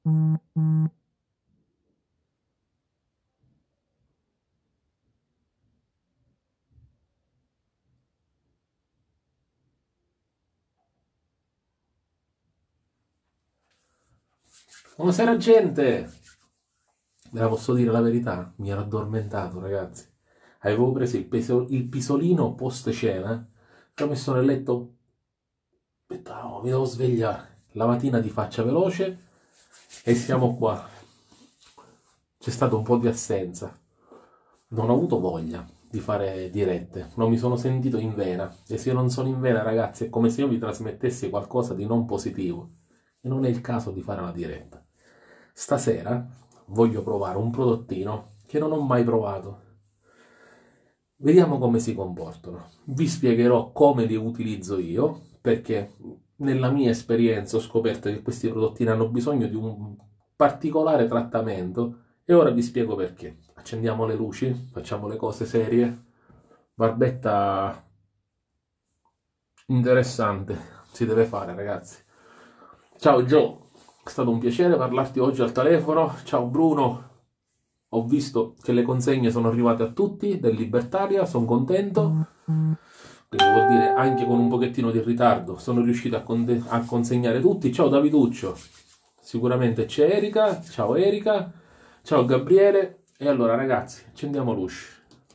Buonasera gente! Ve la posso dire la verità? Mi ero addormentato, ragazzi. Avevo preso il pisolino post cena, ci ho messo nel letto, ho detto, "No, mi devo svegliare. La mattina di faccia veloce e siamo qua. C'è stato un po' di assenza. Non ho avuto voglia di fare dirette, non mi sono sentito in vena. E se io non sono in vena, ragazzi, è come se io vi trasmettessi qualcosa di non positivo. E non è il caso di fare una diretta. Stasera voglio provare un prodottino che non ho mai provato. Vediamo come si comportano. Vi spiegherò come li utilizzo io, perché nella mia esperienza ho scoperto che questi prodottini hanno bisogno di un particolare trattamento e ora vi spiego perché. Accendiamo le luci, facciamo le cose serie. Barbetta interessante si deve fare, ragazzi. Ciao Joe, è stato un piacere parlarti oggi al telefono. Ciao Bruno, ho visto che le consegne sono arrivate a tutti del Libertaria, sono contento. Quindi vuol dire anche con un pochettino di ritardo sono riuscito a consegnare tutti. Ciao Daviduccio, sicuramente c'è Erika. Ciao Erika, ciao Gabriele. E allora ragazzi, accendiamo l'uscio.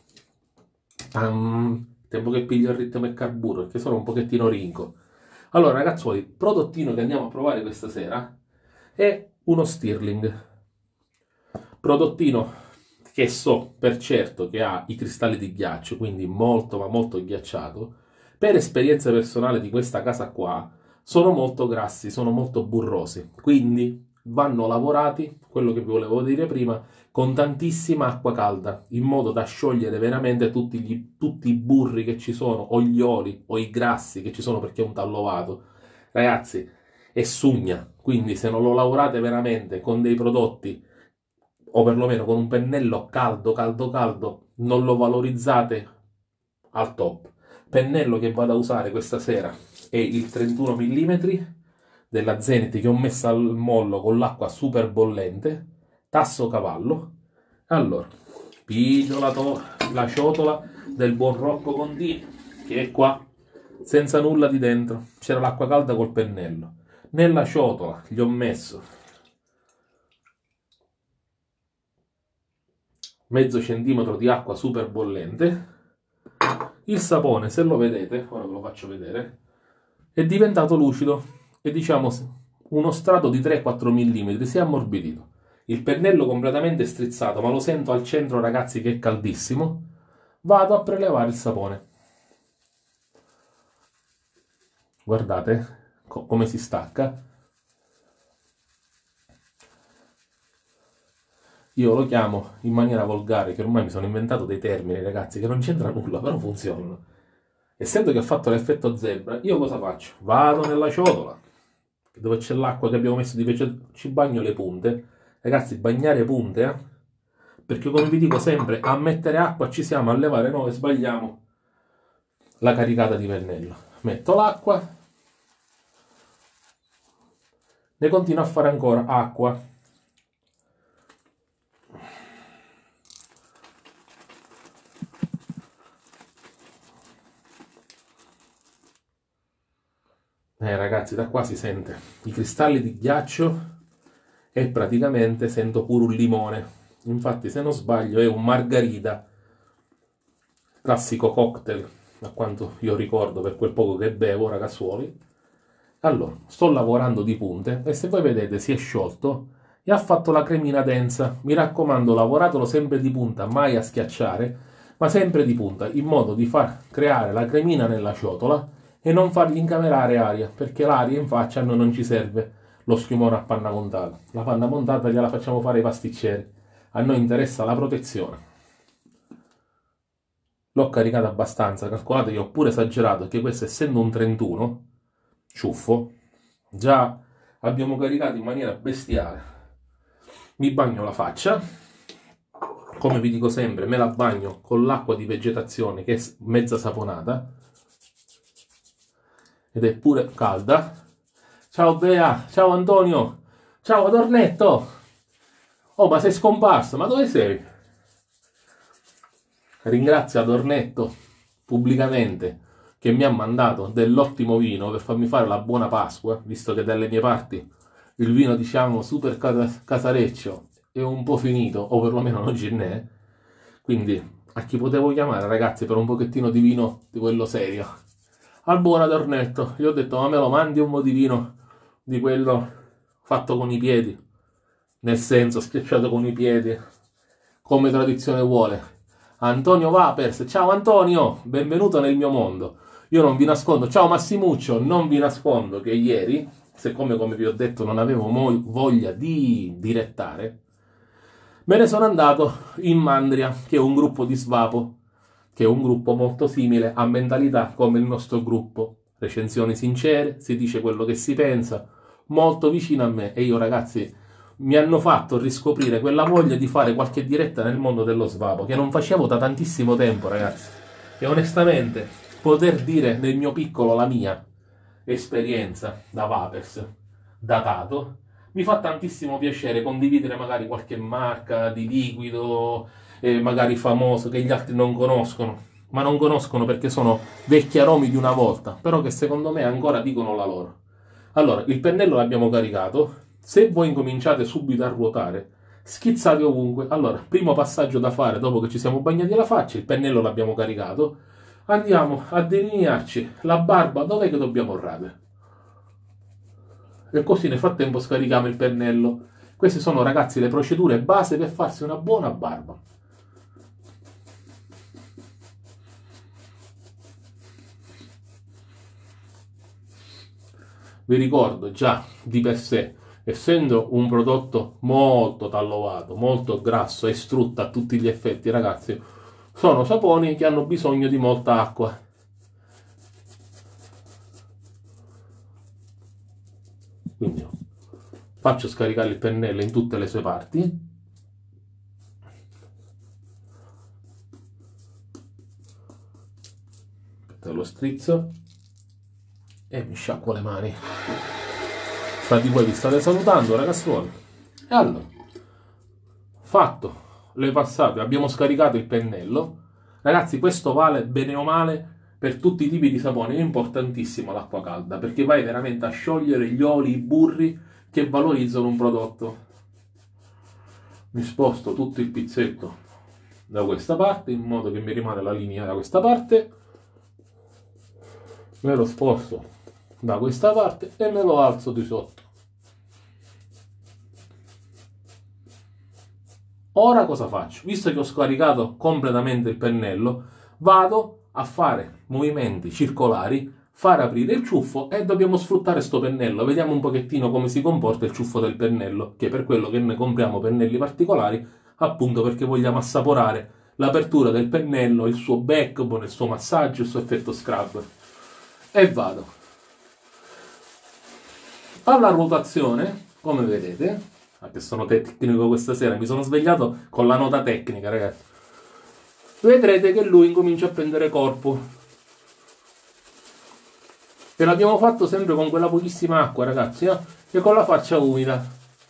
Tempo che piglio il ritmo e carburo perché sono un pochettino rinco. Allora ragazzuoli, il prodottino che andiamo a provare questa sera è uno Stirling. Prodottino che so per certo che ha i cristalli di ghiaccio, quindi molto ma molto ghiacciato. Per esperienza personale di questa casa qua, sono molto grassi, sono molto burrosi, quindi vanno lavorati, quello che vi volevo dire prima, con tantissima acqua calda, in modo da sciogliere veramente tutti i burri che ci sono, o gli oli, o i grassi che ci sono perché è un tallovato. Ragazzi, è sugna, quindi se non lo lavorate veramente con dei prodotti o perlomeno con un pennello caldo, non lo valorizzate al top. Pennello che vado a usare questa sera è il 31 mm della Zenith che ho messo al mollo con l'acqua super bollente, tasso cavallo. Allora, piglio la ciotola del buon Rocco Conti, che è qua, senza nulla di dentro. C'era l'acqua calda col pennello. Nella ciotola gli ho messo mezzo centimetro di acqua super bollente. Il sapone, se lo vedete, ora ve lo faccio vedere, è diventato lucido e diciamo uno strato di 3-4 mm, si è ammorbidito. Il pennello completamente strizzato, ma lo sento al centro, ragazzi, che è caldissimo. Vado a prelevare il sapone. Guardate come si stacca. Io lo chiamo in maniera volgare, che ormai mi sono inventato dei termini, ragazzi, che non c'entra nulla, però funzionano. Essendo che ha fatto l'effetto zebra, io cosa faccio? Vado nella ciotola, dove c'è l'acqua che abbiamo messo di ci bagno le punte. Ragazzi, bagnare punte, perché come vi dico sempre, a mettere acqua ci siamo, a levare noi sbagliamo la caricata di pennello. Metto l'acqua, ne continuo a fare ancora acqua. Ragazzi, da qua si sente i cristalli di ghiaccio e praticamente sento pure un limone. Infatti, se non sbaglio, è un margarita, classico cocktail, a quanto io ricordo per quel poco che bevo, ragazzuoli. Allora, sto lavorando di punte e se voi vedete si è sciolto e ha fatto la cremina densa. Mi raccomando, lavoratelo sempre di punta, mai a schiacciare, ma sempre di punta, in modo di far creare la cremina nella ciotola e non fargli incamerare aria, perché l'aria in faccia a noi non ci serve lo schiumone a panna montata. La panna montata gliela facciamo fare ai pasticceri. A noi interessa la protezione. L'ho caricata abbastanza, calcolate che ho pure esagerato, che questo essendo un 31, ciuffo, già abbiamo caricato in maniera bestiale. Mi bagno la faccia, come vi dico sempre, me la bagno con l'acqua di vegetazione che è mezza saponata, ed è pure calda. Ciao Bea, ciao Antonio, Ciao Adornetto! Oh, ma sei scomparso, ma dove sei? Ringrazio Adornetto pubblicamente che mi ha mandato dell'ottimo vino per farmi fare la buona Pasqua, visto che dalle mie parti il vino, diciamo, super casareccio è un po' finito, o perlomeno non ce n'è. Quindi a chi potevo chiamare, ragazzi, per un pochettino di vino di quello serio? Al buon Adornetto. Gli ho detto, ma me lo mandi un po' di vino di quello fatto con i piedi, nel senso schiacciato con i piedi, come tradizione vuole. Antonio Vapers, ciao Antonio, benvenuto nel mio mondo. Io non vi nascondo, ciao Massimuccio, non vi nascondo che ieri, siccome come vi ho detto non avevo voglia di direttare, me ne sono andato in Mandria, che è un gruppo di Svapo, che è un gruppo molto simile a mentalità come il nostro gruppo. Recensioni sincere, si dice quello che si pensa, molto vicino a me. E io, ragazzi, mi hanno fatto riscoprire quella voglia di fare qualche diretta nel mondo dello Svapo, che non facevo da tantissimo tempo, ragazzi. E onestamente, poter dire nel mio piccolo la mia esperienza da Vapers, datato, mi fa tantissimo piacere condividere magari qualche marca di liquido, magari famoso, che gli altri non conoscono, ma non conoscono perché sono vecchi aromi di una volta, però che secondo me ancora dicono la loro. Allora, il pennello l'abbiamo caricato, se voi incominciate subito a ruotare, schizzate ovunque. Allora, primo passaggio da fare dopo che ci siamo bagnati la faccia, il pennello l'abbiamo caricato, andiamo a delinearci la barba dove che dobbiamo rade. E così nel frattempo scarichiamo il pennello. Queste sono, ragazzi, le procedure base per farsi una buona barba. Vi ricordo già di per sé, essendo un prodotto molto tallovato, molto grasso e strutto a tutti gli effetti, ragazzi, sono saponi che hanno bisogno di molta acqua. Quindi faccio scaricare il pennello in tutte le sue parti. Aspetta, lo strizzo e mi sciacquo le mani. Fra di voi vi state salutando, ragazzuoli. E allora, fatto le passate, abbiamo scaricato il pennello. Ragazzi, questo vale bene o male per tutti i tipi di saponi. È importantissima l'acqua calda perché vai veramente a sciogliere gli oli, i burri che valorizzano un prodotto. Mi sposto tutto il pizzetto da questa parte in modo che mi rimane la linea da questa parte, me lo sposto da questa parte e me lo alzo di sotto. Ora cosa faccio? Visto che ho scaricato completamente il pennello, vado a fare movimenti circolari, far aprire il ciuffo e dobbiamo sfruttare sto pennello. Vediamo un pochettino come si comporta il ciuffo del pennello, che è per quello che noi compriamo pennelli particolari, appunto perché vogliamo assaporare l'apertura del pennello, il suo backbone, il suo massaggio, il suo effetto scrub. E vado. Alla ruotazione, come vedete, che sono tecnico questa sera, mi sono svegliato con la nota tecnica, ragazzi. Vedrete che lui incomincia a prendere corpo. E l'abbiamo fatto sempre con quella pochissima acqua, ragazzi, e con la faccia umida.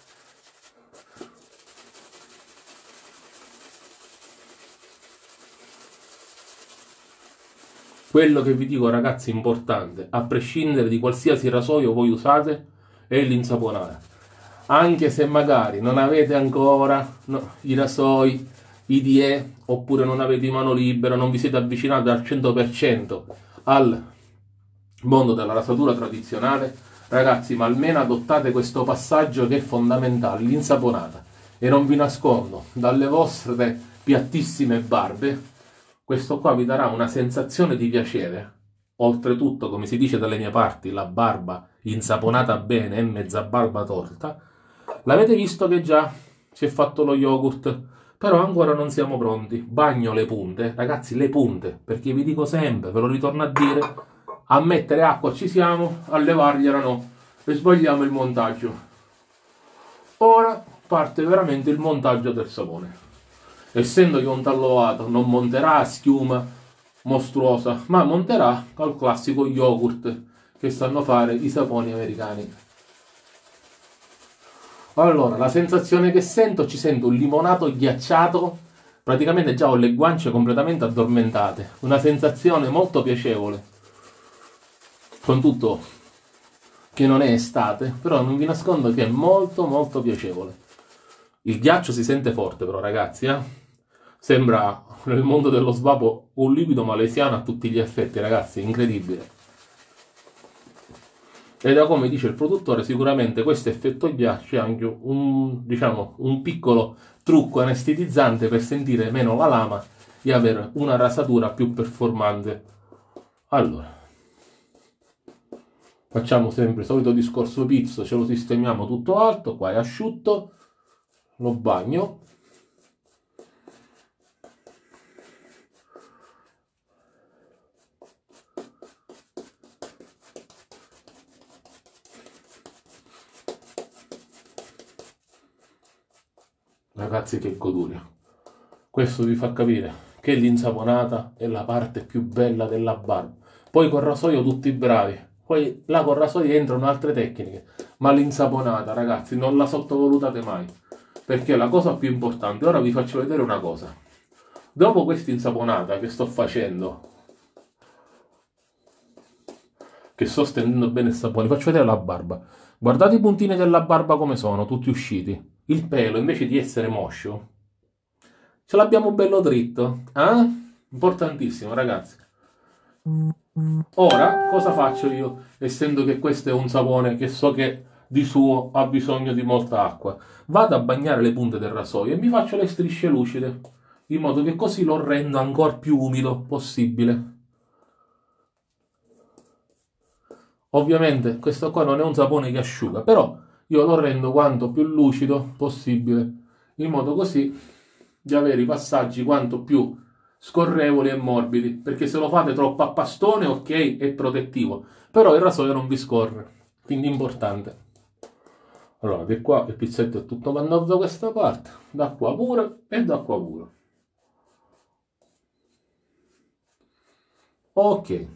Quello che vi dico, ragazzi, importante, a prescindere di qualsiasi rasoio voi usate, è l'insaponare. Anche se magari non avete ancora i rasoi, i DE, oppure non avete mano libera, non vi siete avvicinati al 100% al mondo della rasatura tradizionale, ragazzi, ma almeno adottate questo passaggio che è fondamentale, l'insaponata. E non vi nascondo, dalle vostre piattissime barbe, questo qua vi darà una sensazione di piacere. Oltretutto, come si dice dalle mie parti, la barba insaponata bene è mezza barba torta. L'avete visto che già si è fatto lo yogurt, però ancora non siamo pronti. Bagno le punte, ragazzi, le punte, perché vi dico sempre, ve lo ritorno a dire, a mettere acqua ci siamo, a levargliela no, e sbagliamo il montaggio. Ora parte veramente il montaggio del sapone. Essendo che un tallovato non monterà a schiuma mostruosa, ma monterà al classico yogurt che sanno fare i saponi americani. Allora, la sensazione che sento, ci sento un limonato ghiacciato, praticamente già ho le guance completamente addormentate, una sensazione molto piacevole, con tutto che non è estate, però non vi nascondo che è molto molto piacevole. Il ghiaccio si sente forte però ragazzi, eh? Sembra nel mondo dello svapo un liquido malesiano a tutti gli effetti ragazzi, incredibile. E da come dice il produttore, sicuramente questo effetto ghiaccio è anche diciamo, un piccolo trucco anestetizzante per sentire meno la lama e avere una rasatura più performante. Allora, facciamo sempre il solito discorso pizzo, ce lo sistemiamo tutto alto, qua è asciutto, lo bagno. Ragazzi, che goduria. Questo vi fa capire che l'insaponata è la parte più bella della barba. Poi col rasoio tutti bravi. Poi là col rasoio entrano altre tecniche. Ma l'insaponata, ragazzi, non la sottovalutate mai. Perché è la cosa più importante. Ora vi faccio vedere una cosa. Dopo questa insaponata che sto facendo, che sto stendendo bene il sapone, faccio vedere la barba. Guardate i puntini della barba come sono, tutti usciti. Il pelo, invece di essere moscio, ce l'abbiamo bello dritto. Eh? Importantissimo, ragazzi. Ora, cosa faccio io? Essendo che questo è un sapone che so che di suo ha bisogno di molta acqua. Vado a bagnare le punte del rasoio e mi faccio le strisce lucide, in modo che così lo rendo ancora più umido possibile. Ovviamente questo qua non è un sapone che asciuga, però io lo rendo quanto più lucido possibile, in modo così di avere i passaggi quanto più scorrevoli e morbidi, perché se lo fate troppo a pastone, ok, è protettivo, però il rasoio non vi scorre, quindi importante. Allora, di qua il pizzetto è tutto mandato da questa parte, da qua pure e da qua pure. Ok.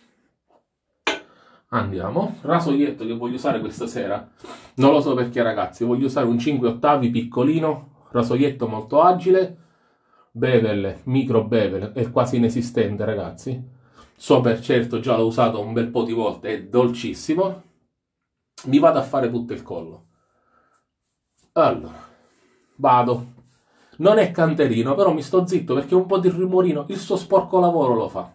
Andiamo. Rasoietto che voglio usare questa sera. Non lo so perché ragazzi, voglio usare un 5 ottavi piccolino, rasoietto molto agile, bevel, micro bevel, è quasi inesistente ragazzi. So per certo, già l'ho usato un bel po' di volte, è dolcissimo. Mi vado a fare tutto il collo. Allora, vado. Non è canterino, però mi sto zitto perché un po' di rumorino il suo sporco lavoro lo fa.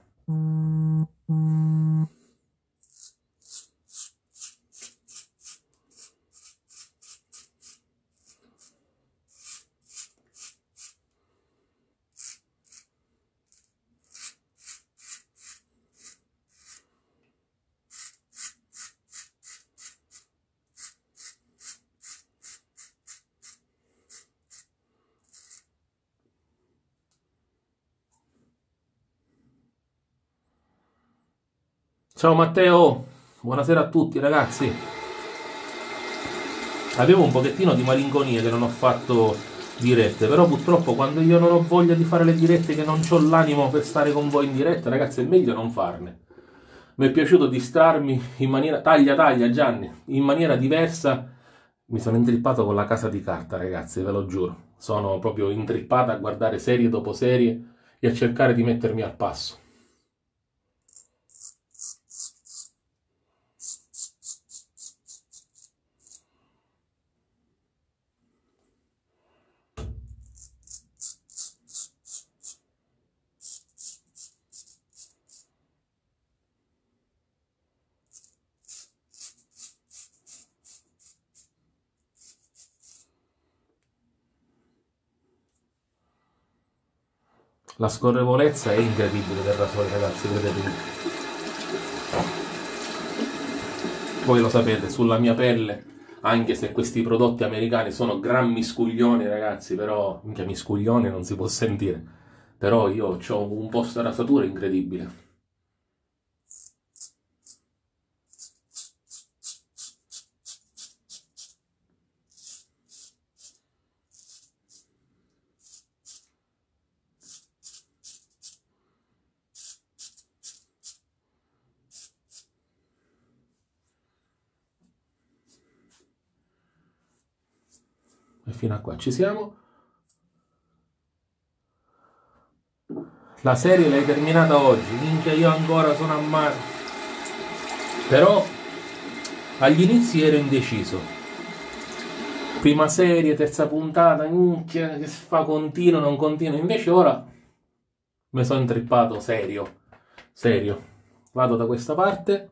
Ciao Matteo, buonasera a tutti ragazzi. Avevo un pochettino di malinconia che non ho fatto dirette, però purtroppo quando io non ho voglia di fare le dirette, che non ho l'animo per stare con voi in diretta, ragazzi, è meglio non farne. Mi è piaciuto distrarmi in maniera taglia Gianni, in maniera diversa. Mi sono intrippato con la casa di carta, ragazzi, ve lo giuro. Sono proprio intrippato a guardare serie dopo serie e a cercare di mettermi al passo. La scorrevolezza è incredibile del rasoio, ragazzi, vedete. Voi lo sapete, sulla mia pelle, anche se questi prodotti americani sono gran miscuglioni, ragazzi, però, minchia miscuglioni non si può sentire, però io ho un post rasatura incredibile. fino a qua ci siamo. La serie l'hai terminata oggi, minchia, io ancora sono a mare. Però agli inizi ero indeciso. Prima serie, terza puntata, minchia, che fa continuo, non continuo. Invece ora mi sono intrippato serio. Serio. Vado da questa parte.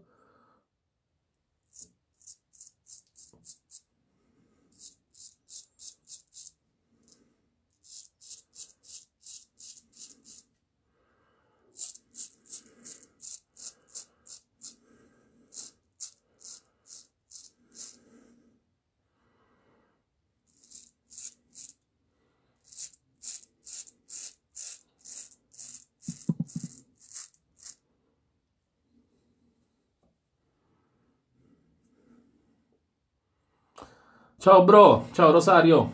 Ciao bro, ciao Rosario.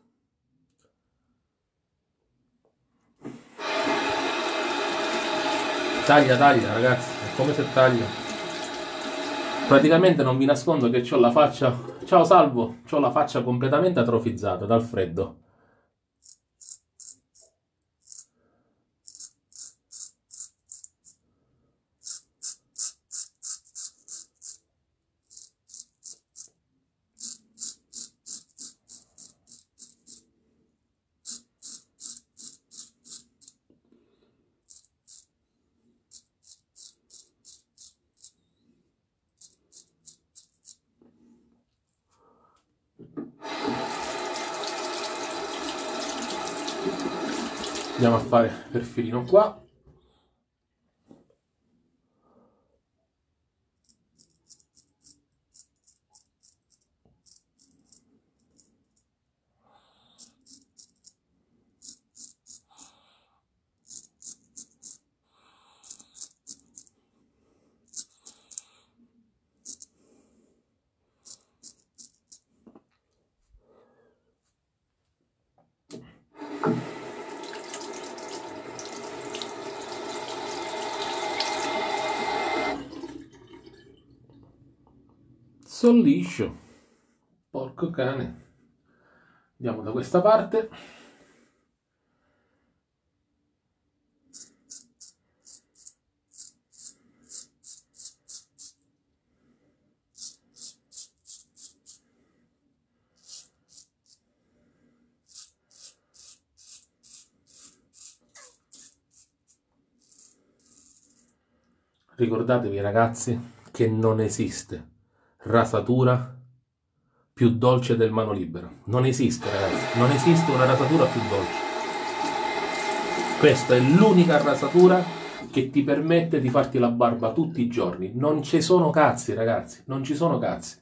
Taglia, taglia ragazzi, è come se taglia. Praticamente non vi nascondo che ho la faccia... Ciao Salvo, ho la faccia completamente atrofizzata dal freddo. Andiamo a fare perfilino qua. Sono liscio. Porco cane. Andiamo da questa parte. Ricordatevi ragazzi che non esiste rasatura più dolce del mano libera. Non esiste ragazzi, non esiste una rasatura più dolce. Questa è l'unica rasatura che ti permette di farti la barba tutti i giorni. Non ci sono cazzi ragazzi, non ci sono cazzi.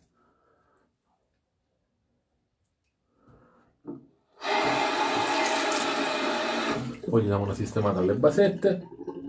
Poi gli diamo una sistemata alle basette.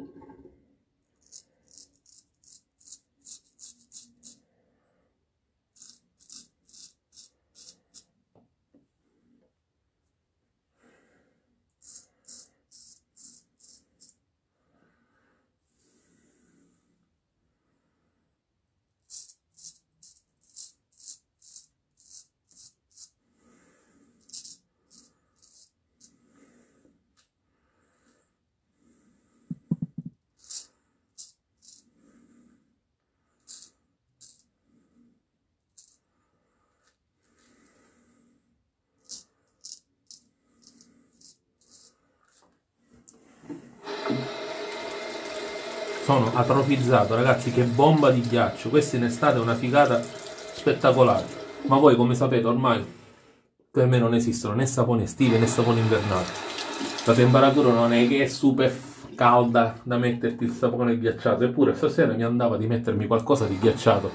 Sono atrofizzato ragazzi, che bomba di ghiaccio. Questa in estate è una figata spettacolare. Ma voi come sapete ormai per me non esistono né saponi estivi né saponi invernali. La temperatura non è che è super calda da metterti il sapone ghiacciato, eppure stasera mi andava di mettermi qualcosa di ghiacciato.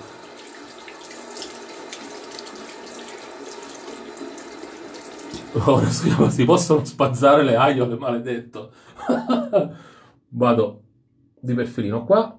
Ora si possono spazzare le aiole, maledetto. Vado di perfilino qua.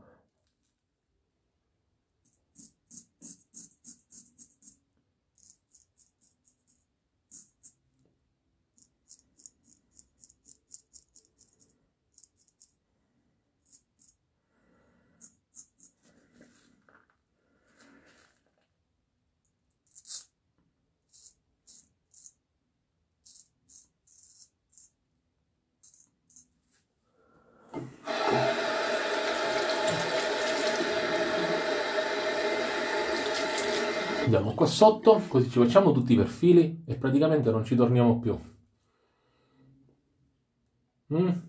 Andiamo qua sotto, così ci facciamo tutti i perfili e praticamente non ci torniamo più. Mm.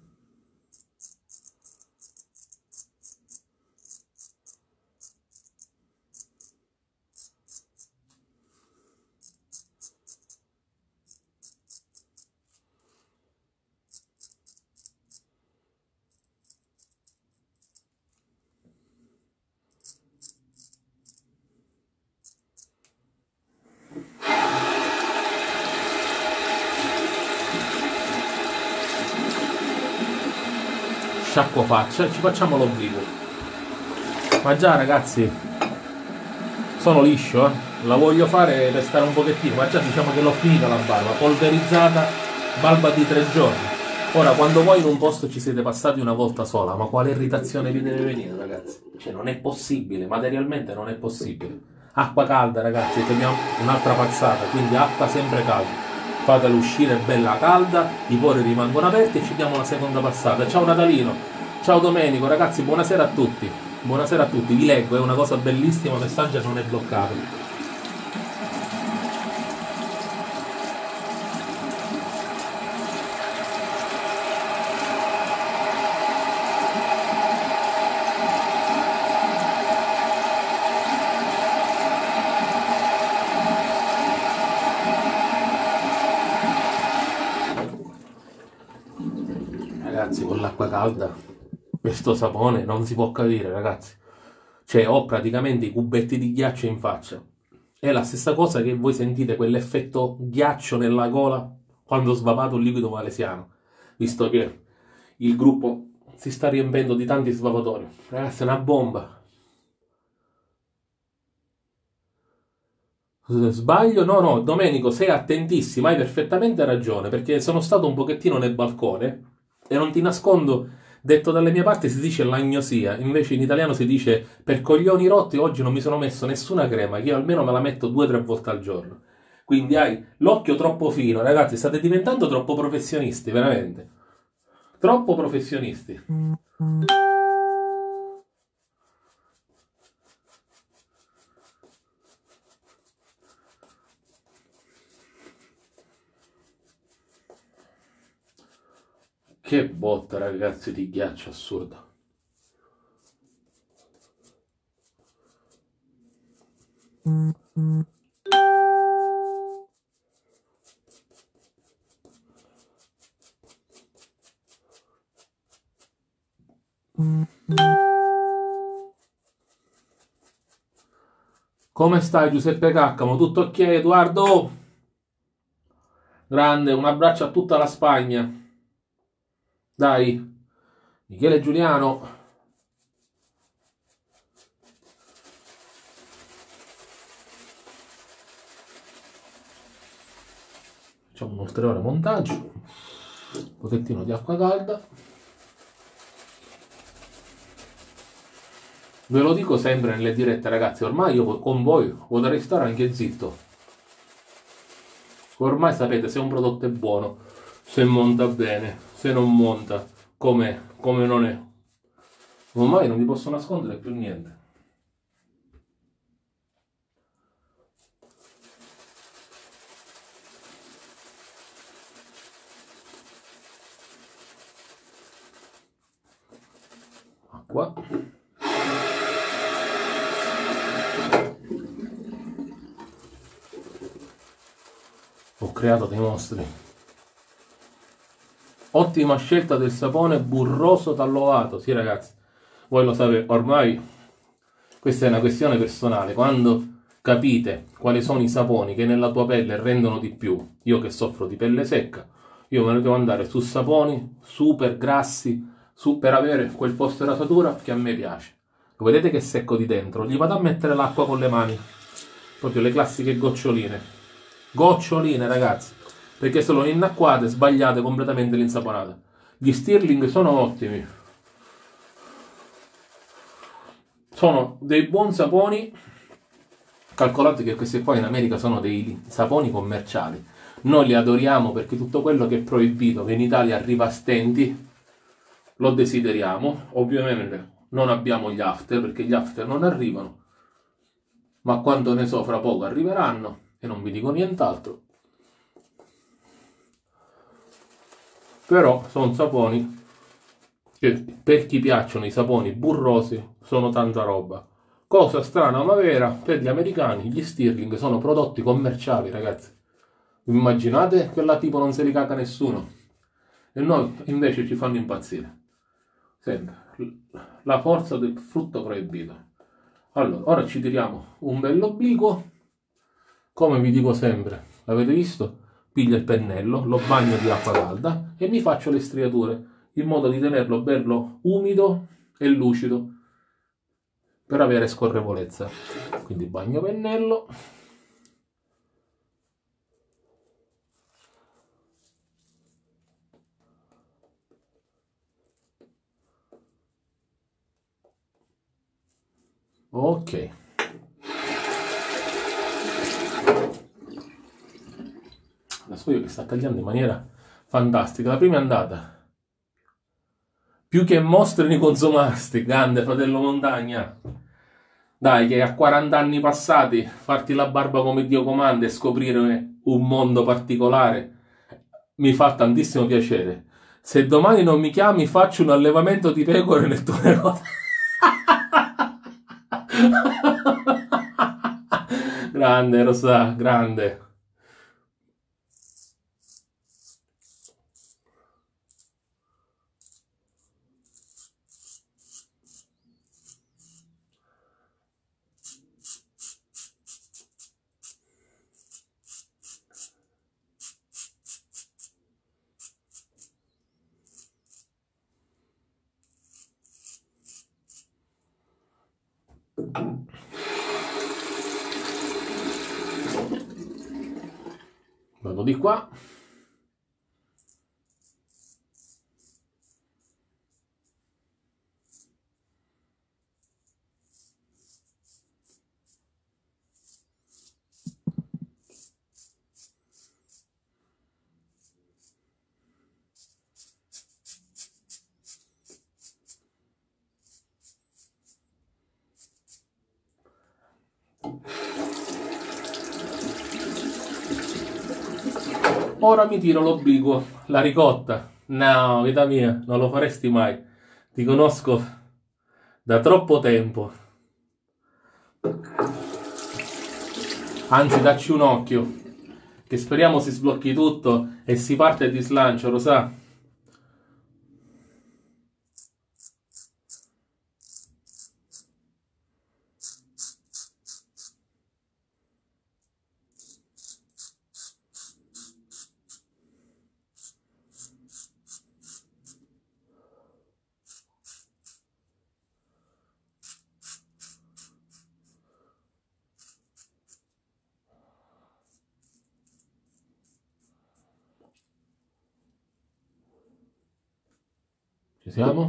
Sciacquo faccia e ci facciamo l'obliquo. Ma già ragazzi, sono liscio, la voglio fare per stare un pochettino, ma già diciamo che l'ho finita la barba, polverizzata, barba di 3 giorni. Ora, quando voi in un posto ci siete passati una volta sola, ma quale irritazione vi deve venire, ragazzi? Cioè, non è possibile, materialmente non è possibile. Acqua calda, ragazzi, teniamo un'altra pazzata, quindi acqua sempre calda. Fatela uscire bella calda, i pori rimangono aperti e ci diamo la seconda passata. Ciao Natalino, ciao Domenico, ragazzi, buonasera a tutti. Buonasera a tutti, vi leggo, è una cosa bellissima, Messenger non è bloccato. Ragazzi, con l'acqua calda, questo sapone non si può capire, ragazzi. Cioè, ho praticamente i cubetti di ghiaccio in faccia. È la stessa cosa che voi sentite quell'effetto ghiaccio nella gola quando svapate un liquido valesiano, visto che il gruppo si sta riempendo di tanti svapatori. Ragazzi, è una bomba. Sbaglio? No, no, Domenico, sei attentissimo, hai perfettamente ragione, perché sono stato un pochettino nel balcone e non ti nascondo, detto dalle mie parti si dice l'agnosia, invece in italiano si dice per coglioni rotti oggi non mi sono messo nessuna crema, che io almeno me la metto 2 o 3 volte al giorno. Quindi hai l'occhio troppo fino, ragazzi, state diventando troppo professionisti, veramente. Troppo professionisti. Che botta, ragazzi, di ghiaccio assurda. Come stai Giuseppe Caccamo? Tutto ok Edoardo? Grande, un abbraccio a tutta la Spagna. Dai, Michele Giuliano. Facciamo un ulteriore montaggio. Un pochettino di acqua calda. Ve lo dico sempre nelle dirette, ragazzi, ormai io con voi potrei stare anche zitto. Ormai sapete se un prodotto è buono, se monta bene, se non monta, come non è. Ormai non vi posso nascondere più niente. Acqua. Ho creato dei mostri. Ottima scelta del sapone burroso tallovato. Sì, ragazzi, voi lo sapete, ormai questa è una questione personale. Quando capite quali sono i saponi che nella tua pelle rendono di più, io che soffro di pelle secca, io me ne devo andare su saponi super grassi, per avere quel posto di rasatura che a me piace. Lo vedete che è secco di dentro? Gli vado a mettere l'acqua con le mani, proprio le classiche goccioline. Goccioline, ragazzi, perché sono innacquate, sbagliate completamente l'insaponata. Gli Stirling sono ottimi, sono dei buoni saponi. Calcolate che questi qua in America sono dei saponi commerciali. Noi li adoriamo perché tutto quello che è proibito, che in Italia arriva a stenti, lo desideriamo. Ovviamente non abbiamo gli after perché gli after non arrivano. ma quanto ne so, fra poco arriveranno e non vi dico nient'altro. Però sono saponi che per chi piacciono i saponi burrosi sono tanta roba. Cosa strana ma vera, per gli americani gli Stirling sono prodotti commerciali, ragazzi. Immaginate quella tipo non si ricaga nessuno. E noi invece ci fanno impazzire. Senta, la forza del frutto proibito. Allora, ora ci tiriamo un bell'obliquo. Come vi dico sempre, l'avete visto? Piglio il pennello, lo bagno di acqua calda e mi faccio le striature in modo di tenerlo bello umido e lucido per avere scorrevolezza. Quindi bagno pennello. Ok. La sfoglia che sta tagliando in maniera fantastica. La prima è andata. Più che mostri ne consumasti, grande fratello Montagna. Dai, che a 40 anni passati farti la barba come Dio comanda e scoprire un mondo particolare mi fa tantissimo piacere. Se domani non mi chiami, faccio un allevamento di pecore nel tuo negozio. Grande, lo sa, grande. Vado di qua. Ora mi tiro l'obliquo, la ricotta. No, vita mia, non lo faresti mai. Ti conosco da troppo tempo. Anzi, dacci un occhio, che speriamo si sblocchi tutto e si parte di slancio, lo sa? Ci siamo?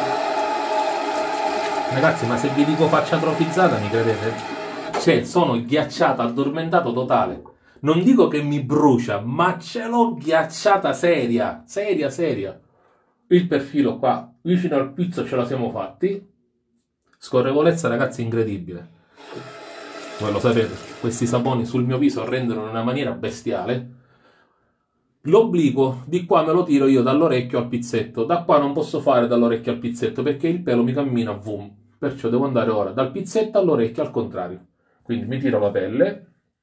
Ragazzi, ma se vi dico faccia atrofizzata, mi credete? Cioè, sono ghiacciato, addormentato totale. Non dico che mi brucia, ma ce l'ho ghiacciata seria. Seria, seria. Il perfilo qua, vicino al pizzo, ce la siamo fatti. Scorrevolezza, ragazzi, incredibile. Voi lo sapete, questi saponi sul mio viso rendono in una maniera bestiale. L'obliquo di qua me lo tiro io dall'orecchio al pizzetto. Da qua non posso fare dall'orecchio al pizzetto perché il pelo mi cammina boom. Perciò devo andare ora dal pizzetto all'orecchio al contrario. Quindi mi tiro la pelle.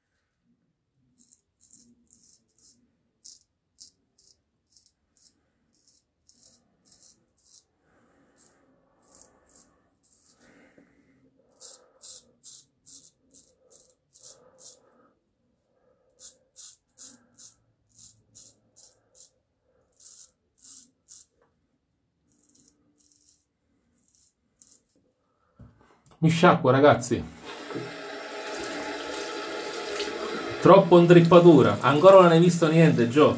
Mi sciacquo, ragazzi. Troppo intrippatura. Ancora non hai visto niente, Joe.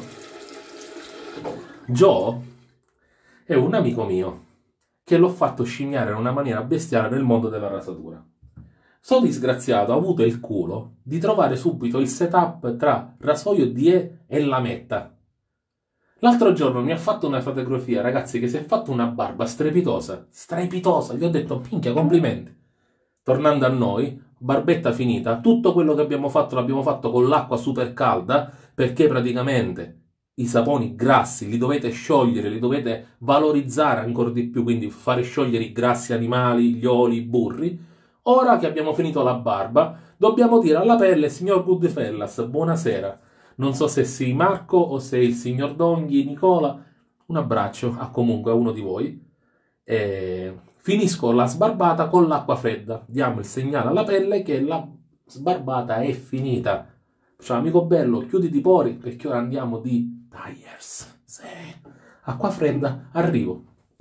Joe è un amico mio che l'ho fatto scimmiare in una maniera bestiale nel mondo della rasatura. Sto disgraziato ha avuto il culo di trovare subito il setup tra rasoio die e lametta. L'altro giorno mi ha fatto una fotografia, ragazzi, che si è fatto una barba strepitosa. Strepitosa. Gli ho detto, minchia, complimenti. Tornando a noi, barbetta finita, tutto quello che abbiamo fatto l'abbiamo fatto con l'acqua super calda, perché praticamente i saponi grassi li dovete sciogliere, li dovete valorizzare ancora di più, quindi fare sciogliere i grassi animali, gli oli, i burri. Ora che abbiamo finito la barba, dobbiamo dire alla pelle, signor Goodfellas, buonasera. Non so se sei Marco o se il signor Donghi, Nicola, un abbraccio a comunque a uno di voi. Finisco la sbarbata con l'acqua fredda. Diamo il segnale alla pelle che la sbarbata è finita. Ciao amico bello, chiuditi i pori perché ora andiamo di Tyers. Sì. Acqua fredda, arrivo.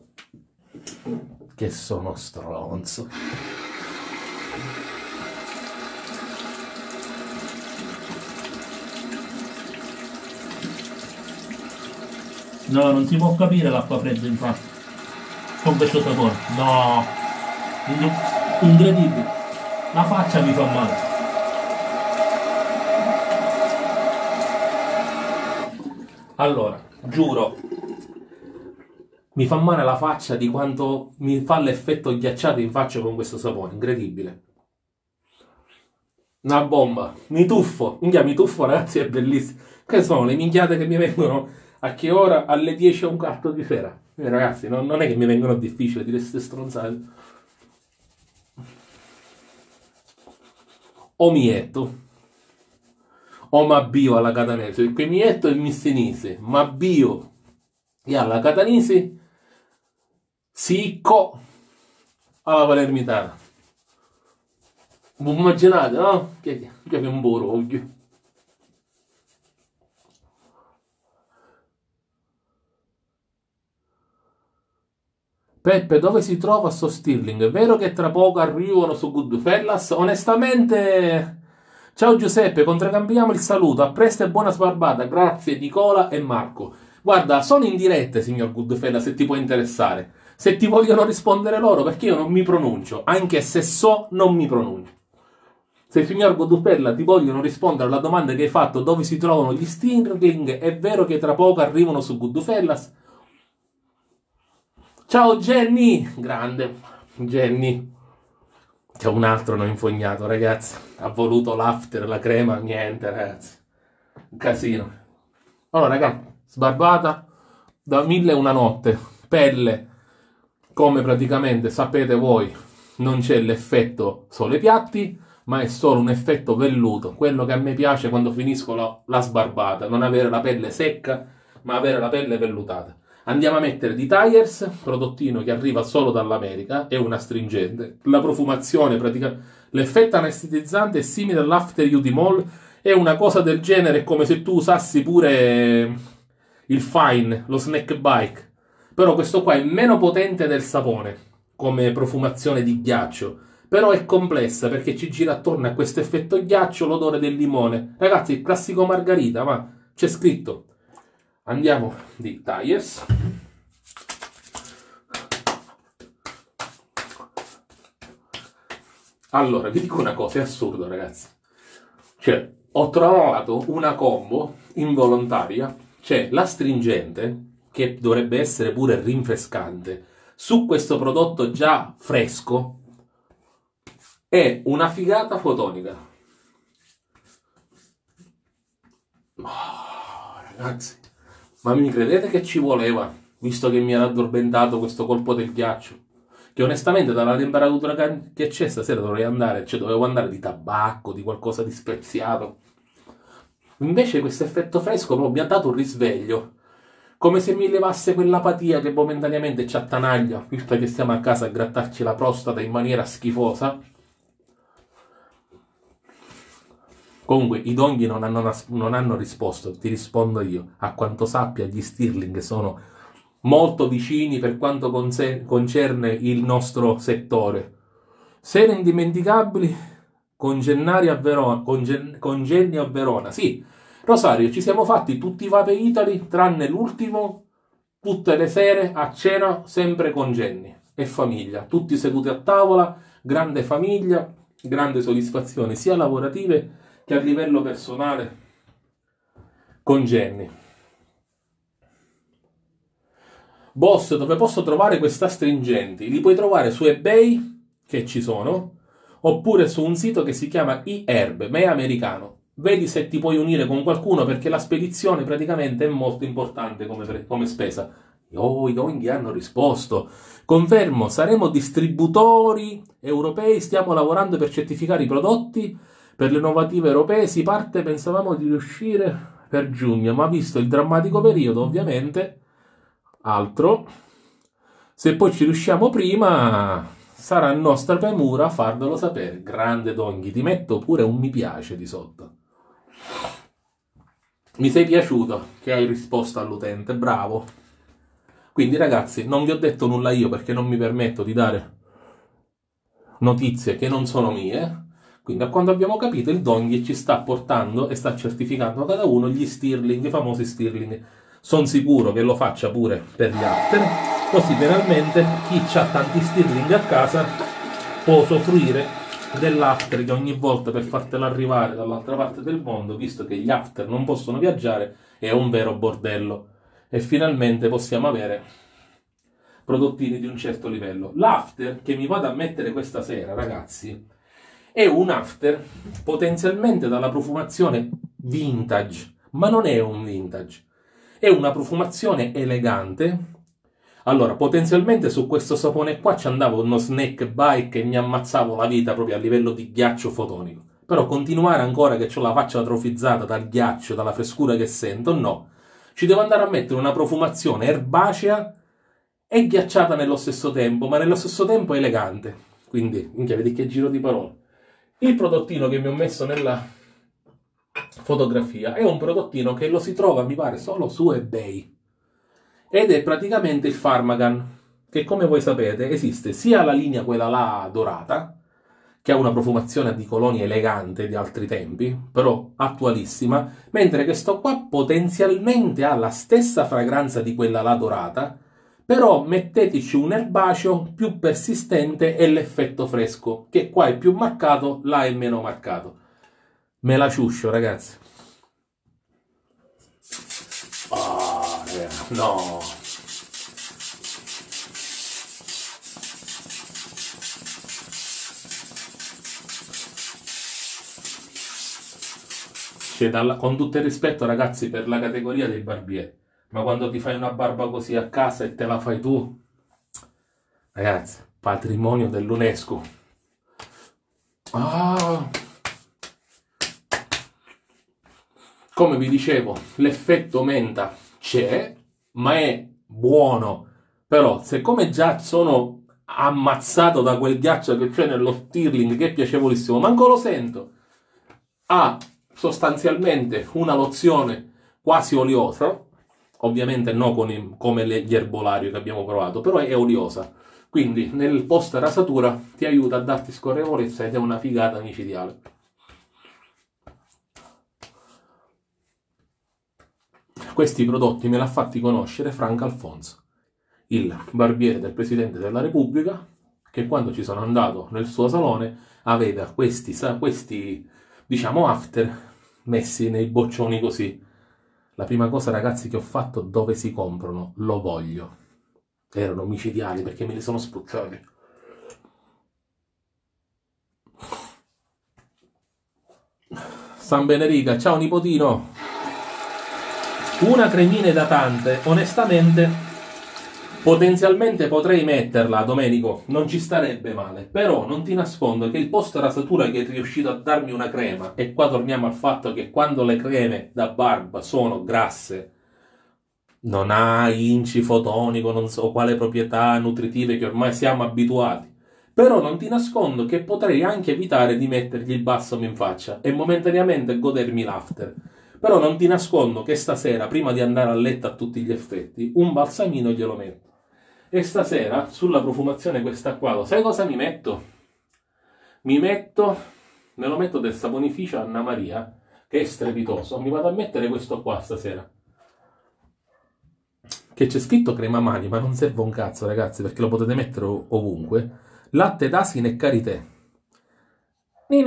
Che sono stronzo. No, non si può capire l'acqua fredda infatti, con questo sapore. No, incredibile. La faccia mi fa male. Allora, giuro, mi fa male la faccia di quanto mi fa l'effetto ghiacciato in faccia con questo sapone, incredibile. Una bomba, mi tuffo, minchia mi tuffo ragazzi, è bellissimo. Che sono le minchiate che mi vengono a che ora? Alle 10:15 di sera. Ragazzi, non è che mi vengono difficili dire queste stronzate. O mietto, o m'abbio alla catanese, perché mietto è il missinese, m'abbio e alla catanese, sicco alla palermitana. Immaginate, no? Che un boroglio. Peppe, dove si trova sto Stirling? È vero che tra poco arrivano su Goodfellas? Onestamente... Ciao Giuseppe, contraccambiamo il saluto. A presto e buona sbarbata. Grazie Nicola e Marco. Guarda, sono in diretta, signor Goodfellas, se ti può interessare. Se ti vogliono rispondere loro, perché io non mi pronuncio. Anche se so, non mi pronuncio. Se il signor Goodfellas ti vogliono rispondere alla domanda che hai fatto dove si trovano gli Stirling, è vero che tra poco arrivano su Goodfellas? Ciao Jenny! Grande, Jenny. C'è un altro non infognato, ragazzi. Ha voluto l'after, la crema, niente, ragazzi. Un casino. Allora, ragazzi, sbarbata da 1001 notte. Pelle, come praticamente sapete voi, non c'è l'effetto sole piatti, ma è solo un effetto velluto. Quello che a me piace quando finisco la sbarbata. Non avere la pelle secca, ma avere la pelle vellutata. Andiamo a mettere di Tyers, prodottino che arriva solo dall'America, è un astringente. La profumazione, praticamente, l'effetto anestetizzante è simile all'After You di Mall, è una cosa del genere, è come se tu usassi pure il Fine, lo Snack Bike. Però questo qua è meno potente del sapone, come profumazione di ghiaccio. Però è complessa perché ci gira attorno a questo effetto ghiaccio l'odore del limone. Ragazzi, il classico margarita, ma c'è scritto. Andiamo di Tyers. Allora, vi dico una cosa, è assurdo, ragazzi. Cioè, ho trovato una combo involontaria. C'è l'astringente, che dovrebbe essere pure rinfrescante, su questo prodotto già fresco, è una figata fotonica. Oh, ragazzi. Ma mi credete che ci voleva, visto che mi era addormentato questo colpo del ghiaccio? Che onestamente dalla temperatura che c'è stasera dovrei andare, cioè dovevo andare di tabacco, di qualcosa di speziato. Invece questo effetto fresco proprio mi ha dato un risveglio, come se mi levasse quell'apatia che momentaneamente ci attanaglia, visto che stiamo a casa a grattarci la prostata in maniera schifosa. Comunque i donghi non hanno risposto, ti rispondo io. A quanto sappia gli Stirling sono molto vicini per quanto concerne il nostro settore. Sere indimenticabili, congegni a Verona. Sì, Rosario, ci siamo fatti tutti i Vape Italy, tranne l'ultimo, tutte le sere a cena, sempre congegni e famiglia. Tutti seduti a tavola, grande famiglia, grande soddisfazione, sia lavorative che a livello personale con Jenny. Boss, dove posso trovare questi astringenti? Li puoi trovare su eBay, che ci sono, oppure su un sito che si chiama eHerb, ma è americano. Vedi se ti puoi unire con qualcuno, perché la spedizione praticamente è molto importante come spesa. Oh, i Doinghi hanno risposto. Confermo, saremo distributori europei, stiamo lavorando per certificare i prodotti per le innovative europee. Si parte, pensavamo di riuscire per giugno, ma visto il drammatico periodo, ovviamente, altro. Se poi ci riusciamo prima, sarà nostra premura farvelo sapere. Grande Donghi, ti metto pure un mi piace di sotto. Mi sei piaciuto che hai risposto all'utente, bravo. Quindi ragazzi, non vi ho detto nulla io perché non mi permetto di dare notizie che non sono mie. Quindi a quanto abbiamo capito il Donghi ci sta portando e sta certificando a cada uno gli Stirling, i famosi Stirling. Sono sicuro che lo faccia pure per gli after, così finalmente chi ha tanti Stirling a casa può usufruire dell'after che ogni volta per fartelo arrivare dall'altra parte del mondo, visto che gli after non possono viaggiare, è un vero bordello. E finalmente possiamo avere prodottini di un certo livello. L'after che mi vado a mettere questa sera, ragazzi, è un after potenzialmente dalla profumazione vintage, ma non è un vintage, è una profumazione elegante. Allora, potenzialmente su questo sapone qua ci andavo uno snake bite e mi ammazzavo la vita proprio a livello di ghiaccio fotonico. Però continuare ancora che ho la faccia atrofizzata dal ghiaccio, dalla frescura che sento, no. Ci devo andare a mettere una profumazione erbacea e ghiacciata nello stesso tempo, ma nello stesso tempo elegante. Quindi, minchia, vedi che giro di parole. Il prodottino che mi ho messo nella fotografia è un prodottino che lo si trova, mi pare, solo su eBay. Ed è praticamente il Pharmagan, che come voi sapete esiste sia la linea quella là dorata, che ha una profumazione di colonia elegante di altri tempi, però attualissima, mentre questo qua potenzialmente ha la stessa fragranza di quella là dorata, però metteteci un erbaceo più persistente e l'effetto fresco, che qua è più marcato, là è meno marcato. Me la ciuscio, ragazzi. Oh, no. Cioè, con tutto il rispetto, ragazzi, per la categoria dei barbieri, ma quando ti fai una barba così a casa e te la fai tu, ragazzi, patrimonio dell'UNESCO. Ah. Come vi dicevo, l'effetto menta c'è, ma è buono. Però, siccome già sono ammazzato da quel ghiaccio che c'è nello Stirling, che è piacevolissimo, manco lo sento, ha sostanzialmente una lozione quasi oliosa, ovviamente non come gli erbolario che abbiamo provato, però è oliosa. Quindi nel post rasatura ti aiuta a darti scorrevolezza ed è una figata micidiale. Questi prodotti me l'ha fatti conoscere Franco Alfonso, il barbiere del Presidente della Repubblica, che quando ci sono andato nel suo salone aveva questi diciamo after messi nei boccioni così. La prima cosa, ragazzi, che ho fatto: dove si comprano? Lo voglio. Erano micidiali perché me li sono spruzzati. San Benerica, ciao nipotino. Una cremina idratante, onestamente potenzialmente potrei metterla, Domenico, non ci starebbe male, però non ti nascondo che il post rasatura che è riuscito a darmi una crema, e qua torniamo al fatto che quando le creme da barba sono grasse, non ha inci fotonico, non so quale proprietà nutritive che ormai siamo abituati, però non ti nascondo che potrei anche evitare di mettergli il balsamo in faccia e momentaneamente godermi l'after. Però non ti nascondo che stasera, prima di andare a letto a tutti gli effetti, un balsamino glielo metto. E stasera, sulla profumazione questa qua, lo sai cosa mi metto? Me lo metto del saponificio Anna Maria, che è strepitoso. Mi vado a mettere questo qua stasera, che c'è scritto crema mani, ma non serve un cazzo, ragazzi, perché lo potete mettere ovunque. Latte d'asino e karité. Me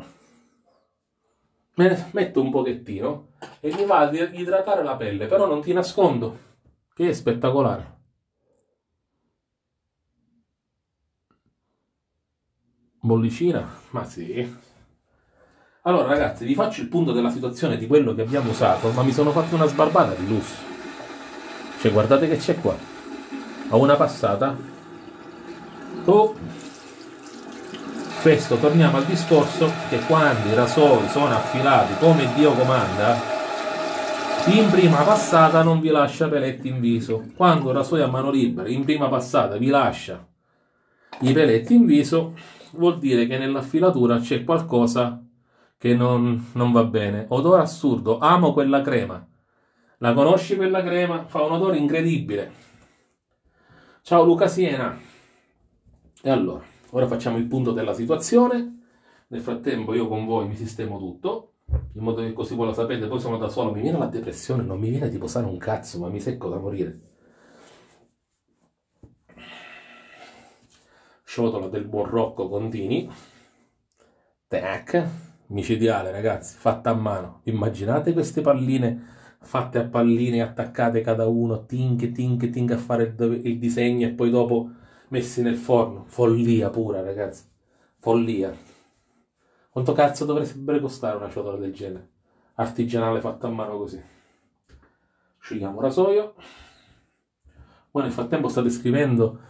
ne metto un pochettino e mi va ad idratare la pelle, però non ti nascondo che è spettacolare. Bollicina? Ma sì. Allora ragazzi, vi faccio il punto della situazione di quello che abbiamo usato, ma mi sono fatto una sbarbata di lusso. Cioè guardate che c'è qua. Ho una passata. Oh. Questo, torniamo al discorso che quando i rasoi sono affilati come Dio comanda, in prima passata non vi lascia peletti in viso. Quando il rasoio a mano libera in prima passata vi lascia i peletti in viso, vuol dire che nell'affilatura c'è qualcosa che non va bene. Odore assurdo, amo quella crema. La conosci quella crema? Fa un odore incredibile. Ciao Luca Siena. E allora, ora facciamo il punto della situazione. Nel frattempo io con voi mi sistemo tutto, in modo che così voi lo sapete. Poi sono da solo, mi viene la depressione, non mi viene di posare un cazzo, ma mi secco da morire. Ciotola del buon Rocco Contini. Tac. Micidiale ragazzi, fatta a mano. Immaginate queste palline fatte a palline attaccate cada uno, tink a fare il disegno e poi dopo messi nel forno. Follia pura ragazzi, follia. Quanto cazzo dovrebbe costare una ciotola del genere? Artigianale fatta a mano così. Scegliamo rasoio. Voi nel frattempo state scrivendo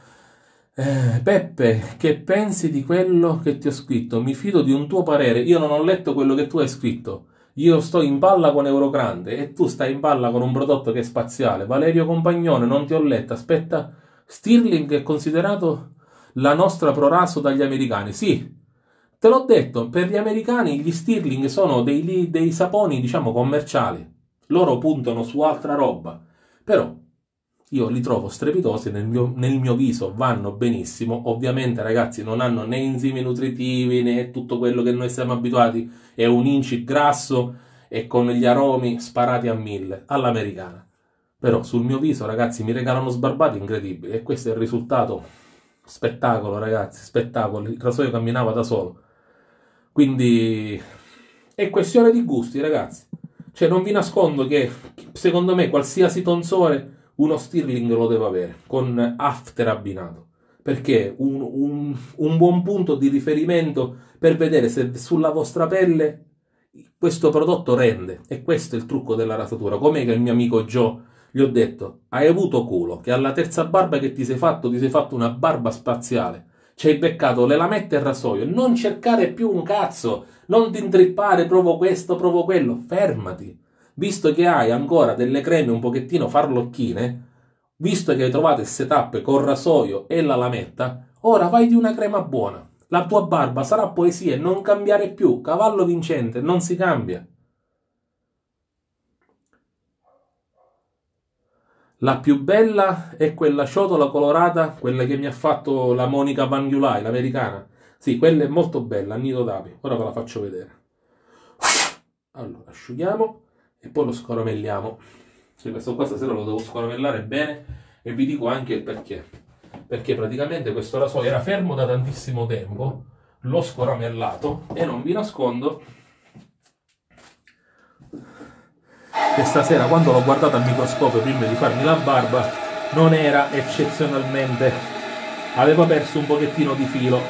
Peppe, che pensi di quello che ti ho scritto? Mi fido di un tuo parere. Io non ho letto quello che tu hai scritto. Io sto in palla con Eurogrande e tu stai in palla con un prodotto che è spaziale. Valerio Compagnone, non ti ho letto. Aspetta, Stirling è considerato la nostra proraso dagli americani. Sì, te l'ho detto, per gli americani gli Stirling sono dei saponi, diciamo, commerciali. Loro puntano su altra roba. Però io li trovo strepitosi nel mio viso, vanno benissimo. Ovviamente ragazzi non hanno né enzimi nutritivi né tutto quello che noi siamo abituati, è un incip grasso e con gli aromi sparati a 1000 all'americana. Però sul mio viso ragazzi mi regalano sbarbati incredibili e questo è il risultato. Spettacolo ragazzi, spettacolo, il rasoio camminava da solo. Quindi è questione di gusti ragazzi. Cioè non vi nascondo che secondo me qualsiasi tonsore uno Stirling lo deve avere, con after abbinato, perché un buon punto di riferimento per vedere se sulla vostra pelle questo prodotto rende, e questo è il trucco della rasatura. Com'è che il mio amico Joe gli ho detto, hai avuto culo, che alla terza barba che ti sei fatto una barba spaziale, ci hai beccato le lamette e il rasoio, non cercare più un cazzo, non ti intrippare, provo questo, provo quello, fermati. Visto che hai ancora delle creme un pochettino farlocchine, visto che hai trovato il setup col rasoio e la lametta, ora vai di una crema buona. La tua barba sarà poesia e non cambiare più. Cavallo vincente, non si cambia. La più bella è quella ciotola colorata, quella che mi ha fatto la Monica Van Yulai, l'americana. Sì, quella è molto bella, a nido d'api. Ora ve la faccio vedere. Allora, asciughiamo e poi lo scaramelliamo. Questo qua stasera lo devo scaramellare bene e vi dico anche il perché. Perché praticamente questo rasoio era fermo da tantissimo tempo, l'ho scaramellato e non vi nascondo che stasera quando l'ho guardato al microscopio prima di farmi la barba non era eccezionalmente, aveva perso un pochettino di filo.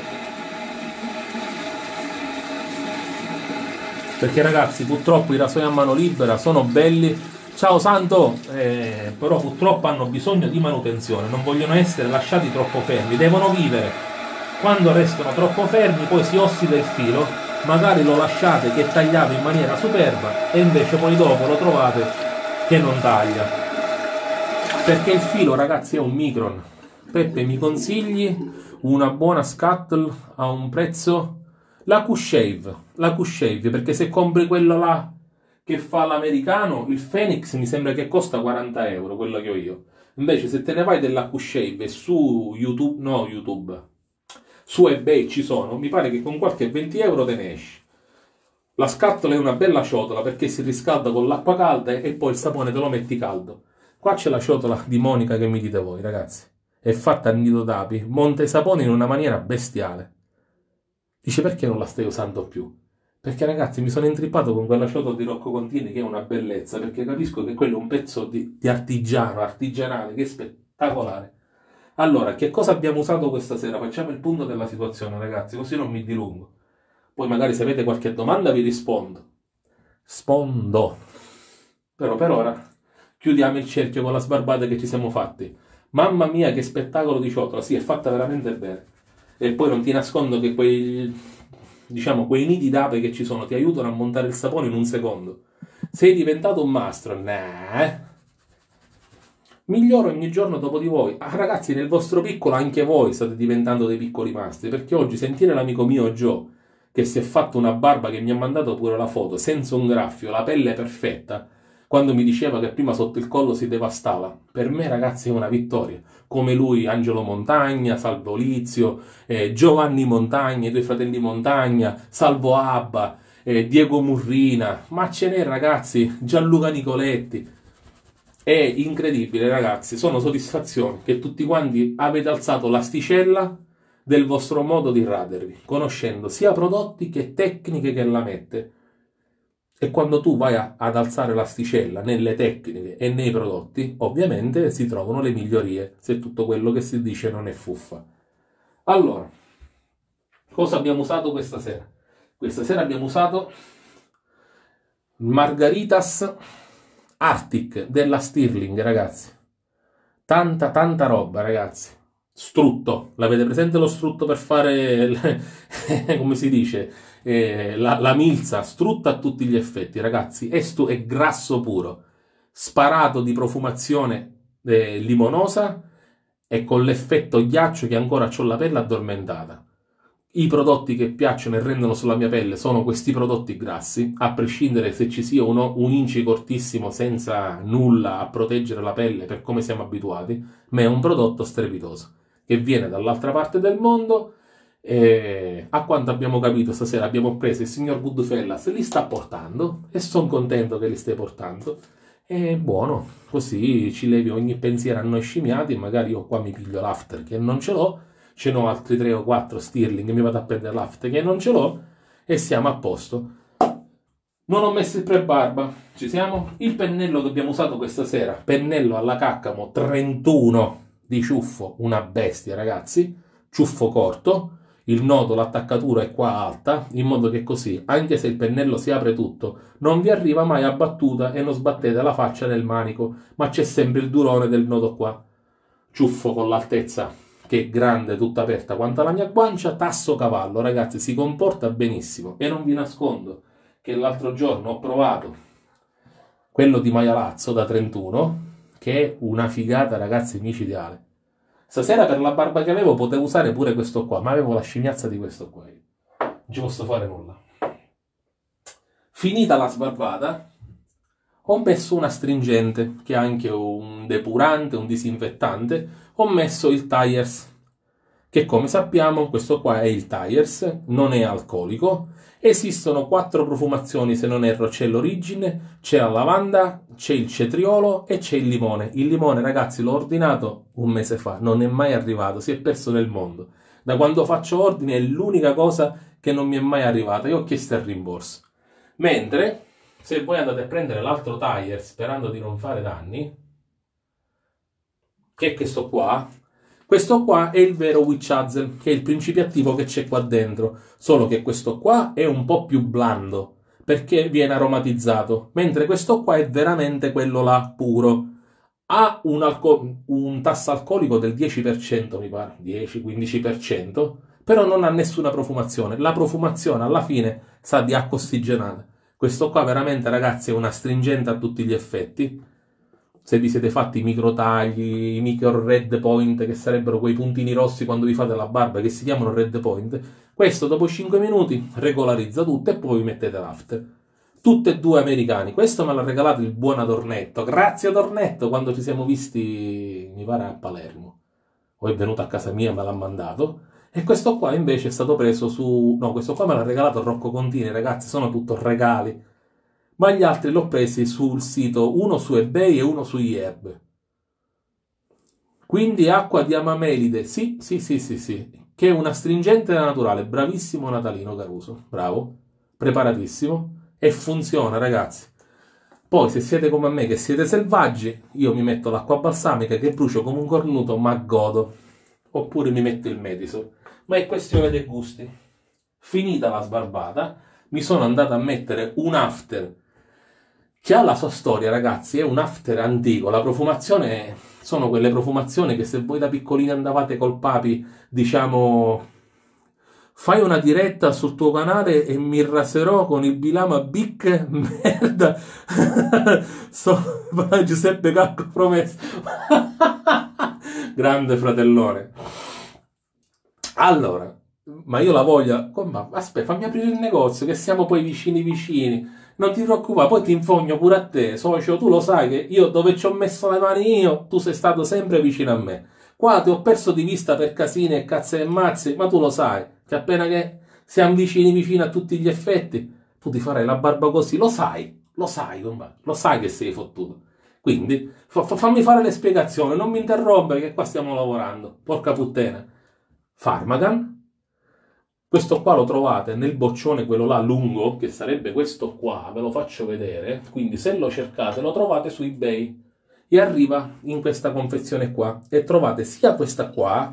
Perché ragazzi purtroppo i rasoi a mano libera sono belli, ciao Santo, però purtroppo hanno bisogno di manutenzione, non vogliono essere lasciati troppo fermi, devono vivere. Quando restano troppo fermi poi si ossida il filo, magari lo lasciate che è tagliato in maniera superba e invece poi dopo lo trovate che non taglia. Perché il filo ragazzi è un micron. Peppe, mi consigli una buona scuttle a un prezzo? La Q-Shave, perché se compri quello là che fa l'americano, il Phoenix mi sembra che costa 40 euro, quello che ho io. Invece se te ne vai della Q-Shave su YouTube, su eBay ci sono, mi pare che con qualche 20 euro te ne esci. La scatola è una bella ciotola perché si riscalda con l'acqua calda e poi il sapone te lo metti caldo. Qua c'è la ciotola di Monica che mi dite voi, ragazzi. È fatta a nido d'api, monta i saponi in una maniera bestiale. Dice perché non la stai usando più? Perché ragazzi mi sono intrippato con quella ciotola di Rocco Contini che è una bellezza, perché capisco che quello è un pezzo di artigianale, che è spettacolare. Allora, che cosa abbiamo usato questa sera? Facciamo il punto della situazione, ragazzi, così non mi dilungo. Poi magari se avete qualche domanda vi rispondo. Spondo. Però per ora chiudiamo il cerchio con la sbarbata che ci siamo fatti. Mamma mia, che spettacolo di ciotola, sì, è fatta veramente bene. E poi non ti nascondo che quei nidi d'ape che ci sono ti aiutano a montare il sapone in un secondo. Sei diventato un mastro? Nah. Miglioro ogni giorno dopo di voi. Ah, ragazzi, nel vostro piccolo anche voi state diventando dei piccoli mastri, perché oggi sentire l'amico mio Joe, che si è fatto una barba, che mi ha mandato pure la foto, senza un graffio, la pelle perfetta, quando mi diceva che prima sotto il collo si devastava. Per me, ragazzi, è una vittoria. Come lui, Angelo Montagna, Salvo Lizio, Giovanni Montagna, i due fratelli Montagna, Salvo Abba, Diego Murrina, ma ce n'è, ragazzi, Gianluca Nicoletti. È incredibile, ragazzi, sono soddisfazioni che tutti quanti avete alzato l'asticella del vostro modo di radervi, conoscendo sia prodotti che tecniche che la mette. E quando tu vai ad alzare l'asticella nelle tecniche e nei prodotti, ovviamente si trovano le migliorie, se tutto quello che si dice non è fuffa. Allora, cosa abbiamo usato questa sera? Questa sera abbiamo usato Margaritas Arctic della Stirling, ragazzi. Tanta roba, ragazzi. Strutto, l'avete presente lo strutto per fare, come si dice, la milza? Strutto a tutti gli effetti, ragazzi. È grasso puro, sparato di profumazione limonosa e con l'effetto ghiaccio che ancora ho la pelle addormentata. I prodotti che piacciono e rendono sulla mia pelle sono questi prodotti grassi, a prescindere se ci sia un inci cortissimo senza nulla a proteggere la pelle per come siamo abituati, ma è un prodotto strepitoso che viene dall'altra parte del mondo e a quanto abbiamo capito stasera abbiamo preso il signor Goodfellas, li sta portando e sono contento che li stai portando. È buono, così ci levi ogni pensiero a noi scimiati e magari io qua mi piglio l'after che non ce l'ho. Ce n'ho altri 3 o 4 Stirling, mi vado a prendere l'after che non ce l'ho e siamo a posto. Non ho messo il pre-barba, ci siamo? Il pennello che abbiamo usato questa sera, pennello alla Caccamo 31 di ciuffo, una bestia, ragazzi, ciuffo corto, il nodo, l'attaccatura è qua alta, in modo che così, anche se il pennello si apre tutto, non vi arriva mai a battuta e non sbattete la faccia nel manico, ma c'è sempre il durone del nodo qua. Ciuffo con l'altezza che è grande, tutta aperta quanto la mia guancia, tasso cavallo, ragazzi, si comporta benissimo. E non vi nascondo che l'altro giorno ho provato quello di Maialazzo da 31, che è una figata, ragazzi, micidiale. Stasera per la barba che avevo potevo usare pure questo qua, ma avevo la scimmiazza di questo qua. Non ci posso fare nulla. Finita la sbarbata, ho messo una astringente, che ha anche un depurante, un disinfettante. Ho messo il Tyers, che come sappiamo questo qua è il Tyers, non è alcolico. Esistono 4 profumazioni, se non erro c'è l'origine, c'è la lavanda, c'è il cetriolo e c'è il limone. Il limone, ragazzi, l'ho ordinato un mese fa, non è mai arrivato, si è perso nel mondo. Da quando faccio ordine è l'unica cosa che non mi è mai arrivata, io ho chiesto il rimborso. Mentre, se voi andate a prendere l'altro Tyers sperando di non fare danni, che è questo qua è il vero Witch Hazel, che è il principio attivo che c'è qua dentro, solo che questo qua è un po' più blando, perché viene aromatizzato, mentre questo qua è veramente quello là puro. Ha un tasso alcolico del 10%, mi pare, 10-15%, però non ha nessuna profumazione. La profumazione alla fine sa di acqua ossigenata. Questo qua veramente, ragazzi, è un astringente a tutti gli effetti. Se vi siete fatti i microtagli, i micro red point, che sarebbero quei puntini rossi quando vi fate la barba, che si chiamano red point, questo dopo 5 minuti regolarizza tutto e poi vi mettete l'after. Tutte e 2 americani. Questo me l'ha regalato il buon Adornetto. Grazie Adornetto, quando ci siamo visti, mi pare a Palermo. O è venuto a casa mia e me l'ha mandato. E questo qua invece è stato preso su... No, questo qua me l'ha regalato Rocco Contini, ragazzi, sono tutto regali. Ma gli altri l'ho presi sul sito, uno su eBay e uno su Yerb. Quindi acqua di amamelide, sì, che è un astringente naturale, bravissimo Natalino Caruso, bravo, preparatissimo, e funziona, ragazzi. Poi se siete come me, che siete selvaggi, io mi metto l'acqua balsamica che brucio come un cornuto, ma godo. oppure mi metto il Madison, ma è questione dei gusti. Finita la sbarbata, mi sono andato a mettere un after che ha la sua storia, ragazzi, è un after antico. La profumazione sono quelle profumazioni che se voi da piccolini andavate col papi, diciamo, fai una diretta sul tuo canale e mi raserò con il Bilama Bic, merda, Giuseppe Cacco promesso. Grande fratellone. Allora, ma io la voglio, aspetta, fammi aprire il negozio, che siamo poi vicini vicini. Non ti preoccupare, poi ti infogno pure a te, socio, tu lo sai che io dove ci ho messo le mani io, tu sei stato sempre vicino a me. Qua ti ho perso di vista per casini e cazze e mazzi, ma tu lo sai, che appena che siamo vicini vicini a tutti gli effetti, tu ti farai la barba così, lo sai, compadre, lo sai che sei fottuto. Quindi, fammi fare le spiegazioni, non mi interrompere che qua stiamo lavorando, porca puttana. Pharmagan. Questo qua lo trovate nel boccione, quello là lungo, che sarebbe questo qua, ve lo faccio vedere. Quindi se lo cercate lo trovate su eBay e arriva in questa confezione qua. E trovate sia questa qua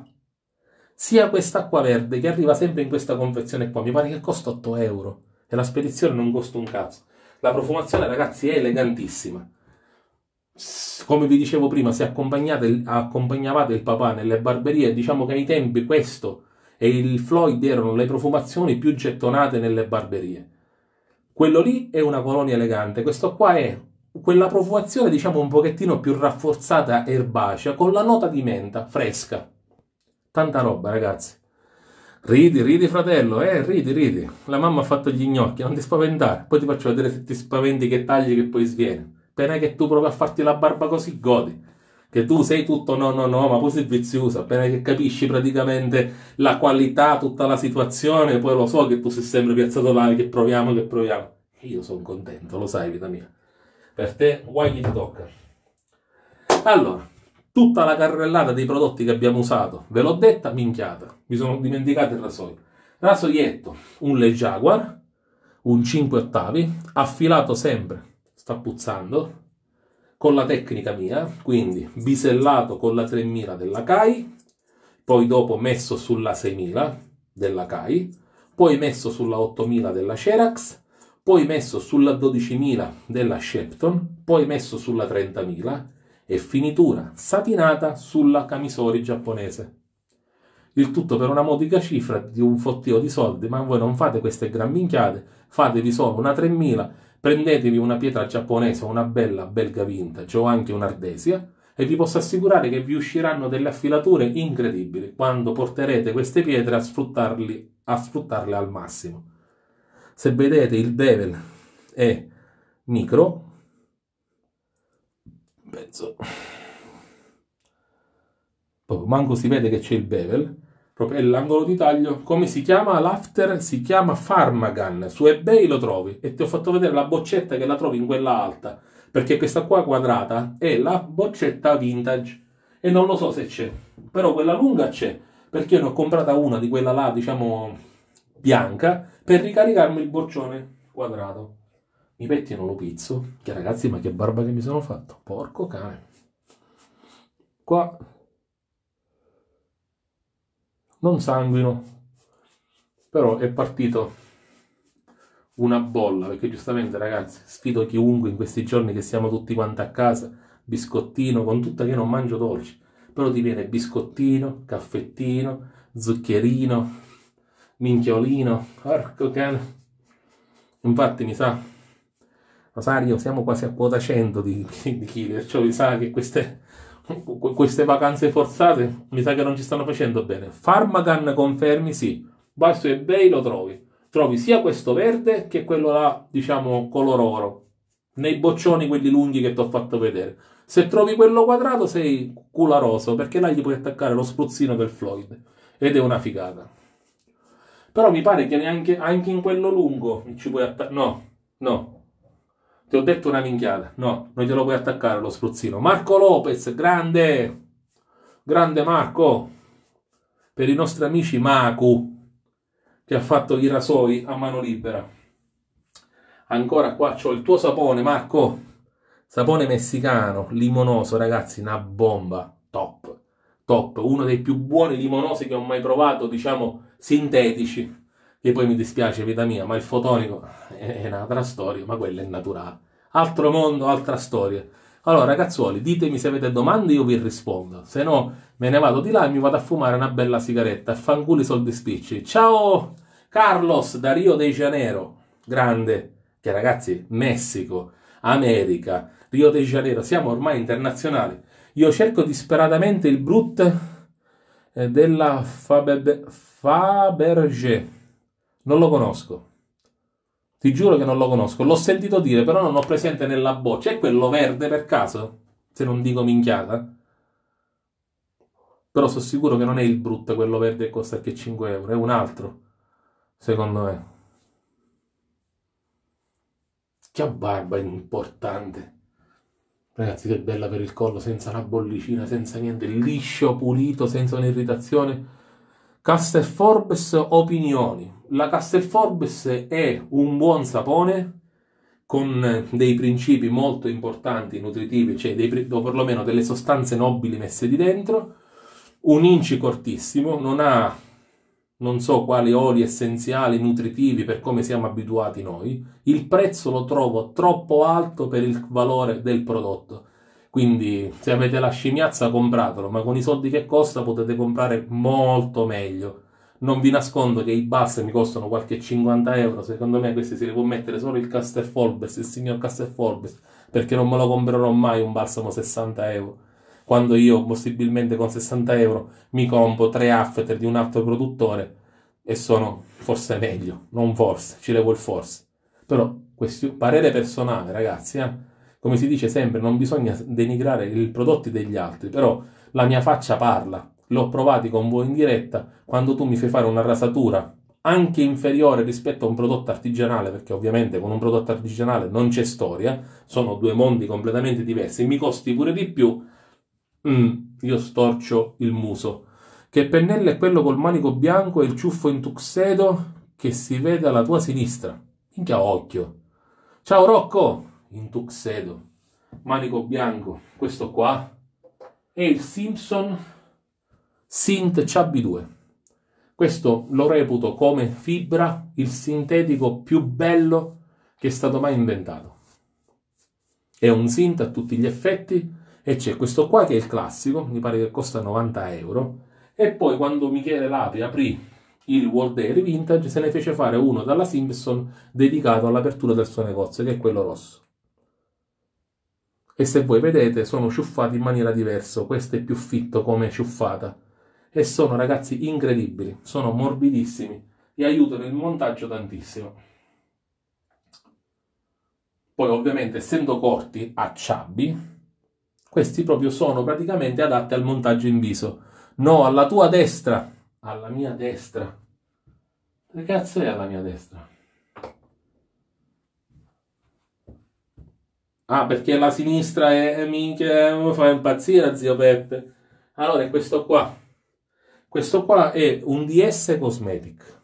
verde, che arriva sempre in questa confezione qua. Mi pare che costa 8 euro e la spedizione non costa un cazzo. La profumazione, ragazzi, è elegantissima. Come vi dicevo prima, se accompagnavate il papà nelle barberie, diciamo che ai tempi questo e il Floyd erano le profumazioni più gettonate nelle barberie. Quello lì è una colonia elegante, questo qua è quella profumazione, diciamo, un pochettino più rafforzata, erbacea, con la nota di menta, fresca. Tanta roba, ragazzi. Ridi, fratello, ridi. La mamma ha fatto gli gnocchi, non ti spaventare. Poi ti faccio vedere se ti spaventi che tagli che poi sviene. Appena che tu provi a farti la barba così, godi. Che tu sei tutto no, ma poi sei viziosa, appena che capisci praticamente la qualità, tutta la situazione, poi lo so che tu sei sempre piazzato là, che proviamo. E io sono contento, lo sai, vita mia. Per te, guai chi ti tocca. Allora, tutta la carrellata dei prodotti che abbiamo usato, ve l'ho detta, minchiata. Mi sono dimenticato il rasoio. Rasoietto, un Le Jaguar, un 5 ottavi, affilato sempre, sta puzzando, con la tecnica mia, quindi bisellato con la 3000 della CAI, poi dopo messo sulla 6000 della CAI, poi messo sulla 8000 della Cerax, poi messo sulla 12000 della Shepton, poi messo sulla 30000 e finitura satinata sulla Camisori giapponese. Il tutto per una modica cifra di un fottio di soldi, ma voi non fate queste gran minchiate, fatevi solo una 3000, prendetevi una pietra giapponese, una bella belga vintage o anche un'ardesia e vi posso assicurare che vi usciranno delle affilature incredibili quando porterete queste pietre a sfruttarle al massimo. Se vedete il bevel è micro, penso, proprio manco si vede che c'è il bevel, proprio è l'angolo di taglio. Come si chiama? L'after si chiama Pharmagan, su eBay lo trovi e ti ho fatto vedere la boccetta che la trovi in quella alta, perché questa qua quadrata è la boccetta vintage e non lo so se c'è, però quella lunga c'è, perché io ne ho comprata una di quella là, diciamo bianca, per ricaricarmi il boccione quadrato. Mi pettino lo pizzo, che ragazzi, ma che barba che mi sono fatto, porco cane. Qua non sanguino, però è partito una bolla, perché giustamente, ragazzi, sfido chiunque in questi giorni che siamo tutti quanti a casa, biscottino, con tutta che io non mangio dolci, però ti viene biscottino, caffettino, zuccherino, minchiolino, porco cane. Infatti mi sa, Rosario, siamo quasi a quota 100 di chili, perciò mi sa che queste vacanze forzate mi sa che non ci stanno facendo bene. Pharmagan confermi, sì, vai su eBay, lo trovi sia questo verde che quello là, diciamo, color oro, nei boccioni quelli lunghi che ti ho fatto vedere. Se trovi quello quadrato sei cularoso, perché là gli puoi attaccare lo spruzzino del Floyd ed è una figata. Però mi pare che neanche anche in quello lungo ci puoi attaccare. No, ti ho detto una minchiata. No, non glielo puoi attaccare lo spruzzino. Marco Lopez, grande Marco, per i nostri amici Maku, che ha fatto i rasoi a mano libera. Ancora qua c'ho il tuo sapone, Marco, sapone messicano, limonoso, ragazzi, una bomba, top, top, uno dei più buoni limonosi che ho mai provato, diciamo, sintetici, che poi mi dispiace, vita mia, ma il fotonico è un'altra storia, ma quello è naturale. Altro mondo, altra storia. Allora, ragazzuoli, ditemi se avete domande, io vi rispondo. Se no, me ne vado di là e mi vado a fumare una bella sigaretta. Fanculo i soldi spicci. Ciao, Carlos da Rio de Janeiro. Grande. Che ragazzi, Messico, America, Rio de Janeiro, siamo ormai internazionali. Io cerco disperatamente il Brut della Fabergé. Non lo conosco. Ti giuro che non lo conosco. L'ho sentito dire, però non ho presente nella boccia. È quello verde per caso? Se non dico minchiata. Però sono sicuro che non è il Brut, quello verde che costa che 5 euro. È un altro, secondo me. Che barba importante. Ragazzi, che bella per il collo, senza una bollicina, senza niente, liscio, pulito, senza un'irritazione. Castel Forbes opinioni. La Castel Forbes è un buon sapone con dei principi molto importanti, nutritivi, cioè o perlomeno delle sostanze nobili messe di dentro, un inci cortissimo, non so quali oli essenziali, nutritivi per come siamo abituati noi, il prezzo lo trovo troppo alto per il valore del prodotto. Quindi se avete la scimmiazza compratelo, ma con i soldi che costa potete comprare molto meglio. Non vi nascondo che i balsami costano qualche 50 euro, secondo me questi si li può mettere solo il Castelforbes, il signor Castelforbes, perché non me lo comprerò mai un balsamo 60 euro. Quando io possibilmente con 60 euro mi compro 3 after di un altro produttore e sono forse meglio, non forse, ci levo il forse. Però questo parere personale, ragazzi, come si dice sempre, non bisogna denigrare i prodotti degli altri, però la mia faccia parla. L'ho provati con voi in diretta, quando tu mi fai fare una rasatura anche inferiore rispetto a un prodotto artigianale, perché ovviamente con un prodotto artigianale non c'è storia, sono due mondi completamente diversi, e mi costi pure di più, io storcio il muso. Che pennello è quello col manico bianco e il ciuffo in tuxedo che si vede alla tua sinistra? Minchia occhio. Ciao Rocco! In tuxedo, manico bianco, questo qua è il Simpson Synth Chubby 2. Questo lo reputo come fibra il sintetico più bello che è stato mai inventato. È un synth a tutti gli effetti e c'è questo qua che è il classico, mi pare che costa 90 euro, e poi quando Michele Lapi aprì il World Dairy Vintage se ne fece fare uno dalla Simpson dedicato all'apertura del suo negozio, che è quello rosso. E se voi vedete sono ciuffati in maniera diversa, questo è più fitto come ciuffata. E sono ragazzi incredibili, sono morbidissimi e aiutano il montaggio tantissimo. Poi ovviamente essendo corti a chubby, questi proprio sono praticamente adatti al montaggio in viso. No, alla tua destra, alla mia destra. Che cazzo è alla mia destra? Ah, perché la sinistra è minchia, mi fa impazzire, zio Peppe. Allora è questo qua. Questo qua è un DS Cosmetic.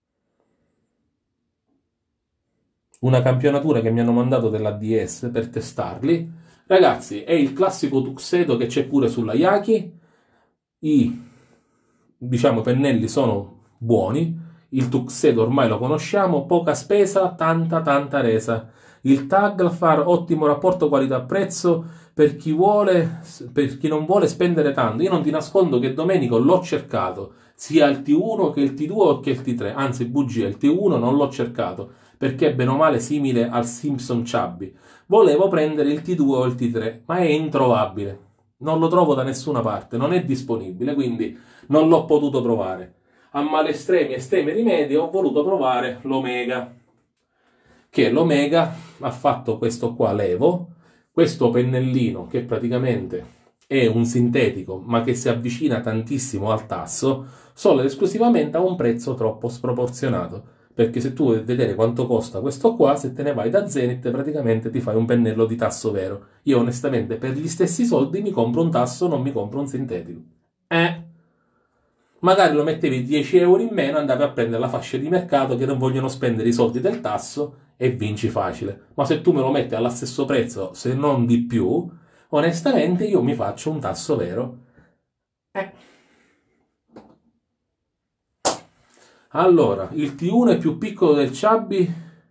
Una campionatura che mi hanno mandato della DS per testarli. Ragazzi, è il classico tuxedo che c'è pure sulla Yaki. Diciamo, pennelli sono buoni. Il tuxedo ormai lo conosciamo. Poca spesa, tanta resa. Il Taglafar, ottimo rapporto qualità-prezzo per chi non vuole spendere tanto. Io non ti nascondo che Domenico l'ho cercato, sia il T1 che il T2 che il T3, anzi bugia, il T1 non l'ho cercato, perché è bene o male simile al Simpson Chubby. Volevo prendere il T2 o il T3, ma è introvabile. Non lo trovo da nessuna parte, non è disponibile, quindi non l'ho potuto provare. A male estremi rimedi, ho voluto provare l'Omega. Che l'Omega ha fatto questo qua, l'Evo, questo pennellino che praticamente è un sintetico ma che si avvicina tantissimo al tasso, solo ed esclusivamente a un prezzo troppo sproporzionato, perché se tu vuoi vedere quanto costa questo qua, se te ne vai da Zenith praticamente ti fai un pennello di tasso vero. Io onestamente per gli stessi soldi mi compro un tasso, non mi compro un sintetico. Magari lo mettevi 10 euro in meno, andavi a prendere la fascia di mercato che non vogliono spendere i soldi del tasso e vinci facile. Ma se tu me lo metti allo stesso prezzo, se non di più, onestamente io mi faccio un tasso vero Eh. Allora, il T1 è più piccolo del Chubby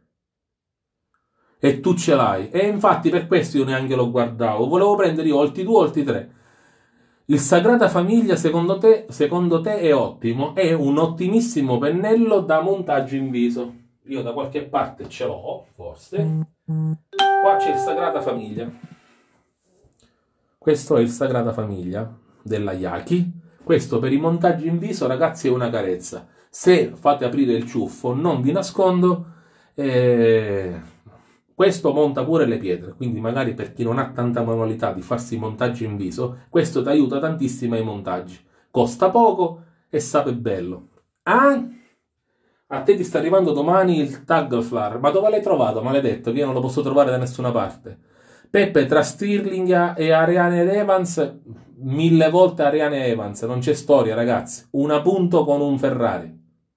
e tu ce l'hai. E infatti per questo io neanche lo guardavo. Volevo prendere io o il T2 o il T3. Il Sagrada Famiglia, secondo te è ottimo? È un ottimissimo pennello da montaggio in viso. Io da qualche parte ce l'ho, forse. Qua c'è il Sagrada Famiglia. Questo è il Sagrada Famiglia della Yaki. Questo per i montaggi in viso, ragazzi, è una carezza. Se fate aprire il ciuffo, non vi nascondo, questo monta pure le pietre, quindi magari per chi non ha tanta manualità di farsi montaggi in viso, questo ti aiuta tantissimo ai montaggi. Costa poco e sape bello. Ah, a te ti sta arrivando domani il Taglflar, ma dove l'hai trovato, maledetto, che io non lo posso trovare da nessuna parte. Peppe, tra Stirling e Ariane Evans, 1000 volte Ariane Evans, non c'è storia, ragazzi. Una punto con un Ferrari.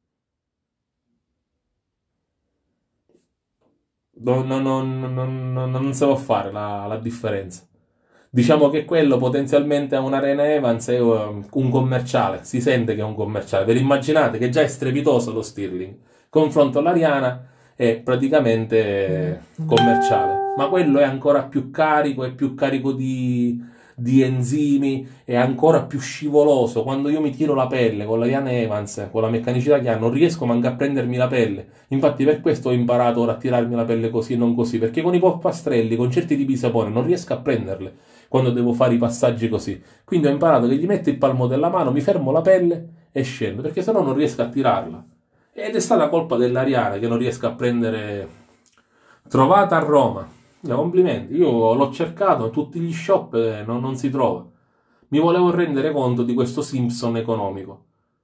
Non si può fare la differenza. Diciamo che quello potenzialmente è un'Arena Evans e un commerciale, si sente che è un commerciale. Ve lo immaginate che già è strepitoso lo Stirling. Confronto all'Ariana è praticamente commerciale, ma quello è ancora più carico di enzimi, è ancora più scivoloso. Quando io mi tiro la pelle con l'Ariana Evans, con la meccanicità che ha, non riesco manco a prendermi la pelle. Infatti per questo ho imparato ora a tirarmi la pelle così e non così, perché con i polpastrelli, con certi tipi di sapone, non riesco a prenderle quando devo fare i passaggi così. Quindi ho imparato che gli metto il palmo della mano, mi fermo la pelle e scendo, perché sennò non riesco a tirarla. Ed è stata colpa dell'Ariana che non riesco a prendere. Trovata a Roma. Complimenti, io l'ho cercato in tutti gli shop e non si trova. Mi volevo rendere conto di questo Simpson economico.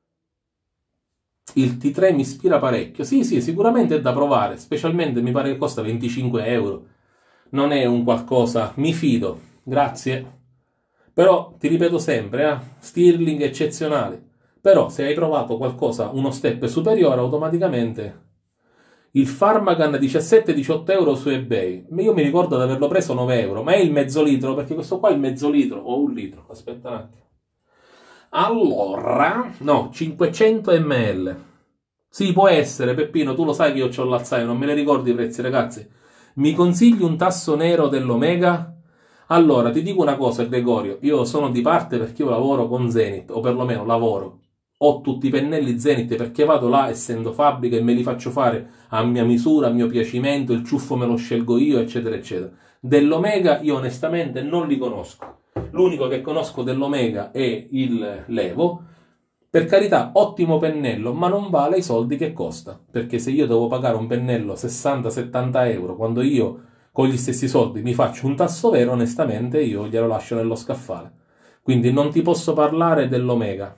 Il T3 mi ispira parecchio. Sì, sicuramente è da provare, specialmente mi pare che costa 25 euro. Non è un qualcosa, mi fido, grazie. Però ti ripeto sempre, Stirling eccezionali. Però se hai trovato qualcosa, uno step superiore, automaticamente il Pharmacan 17-18 euro su eBay. Io mi ricordo di averlo preso 9 euro, ma è il mezzo litro, perché questo qua è il mezzo litro, o un litro, aspetta un attimo. Allora, no, 500 ml. Sì, può essere, Peppino, tu lo sai che io ho l'Alzheimer, non me ne ricordo i prezzi, ragazzi. Mi consigli un tasso nero dell'Omega? Allora, ti dico una cosa, Gregorio, io sono di parte perché io lavoro con Zenith, o perlomeno lavoro. Ho tutti i pennelli Zenith perché vado là, essendo fabbrica, e me li faccio fare a mia misura, a mio piacimento, il ciuffo me lo scelgo io, eccetera, eccetera. Dell'Omega io onestamente non li conosco. L'unico che conosco dell'Omega è il Levo. Per carità, ottimo pennello, ma non vale i soldi che costa. Perché se io devo pagare un pennello 60-70 euro, quando io con gli stessi soldi mi faccio un tasso vero, onestamente io glielo lascio nello scaffale. Quindi non ti posso parlare dell'Omega.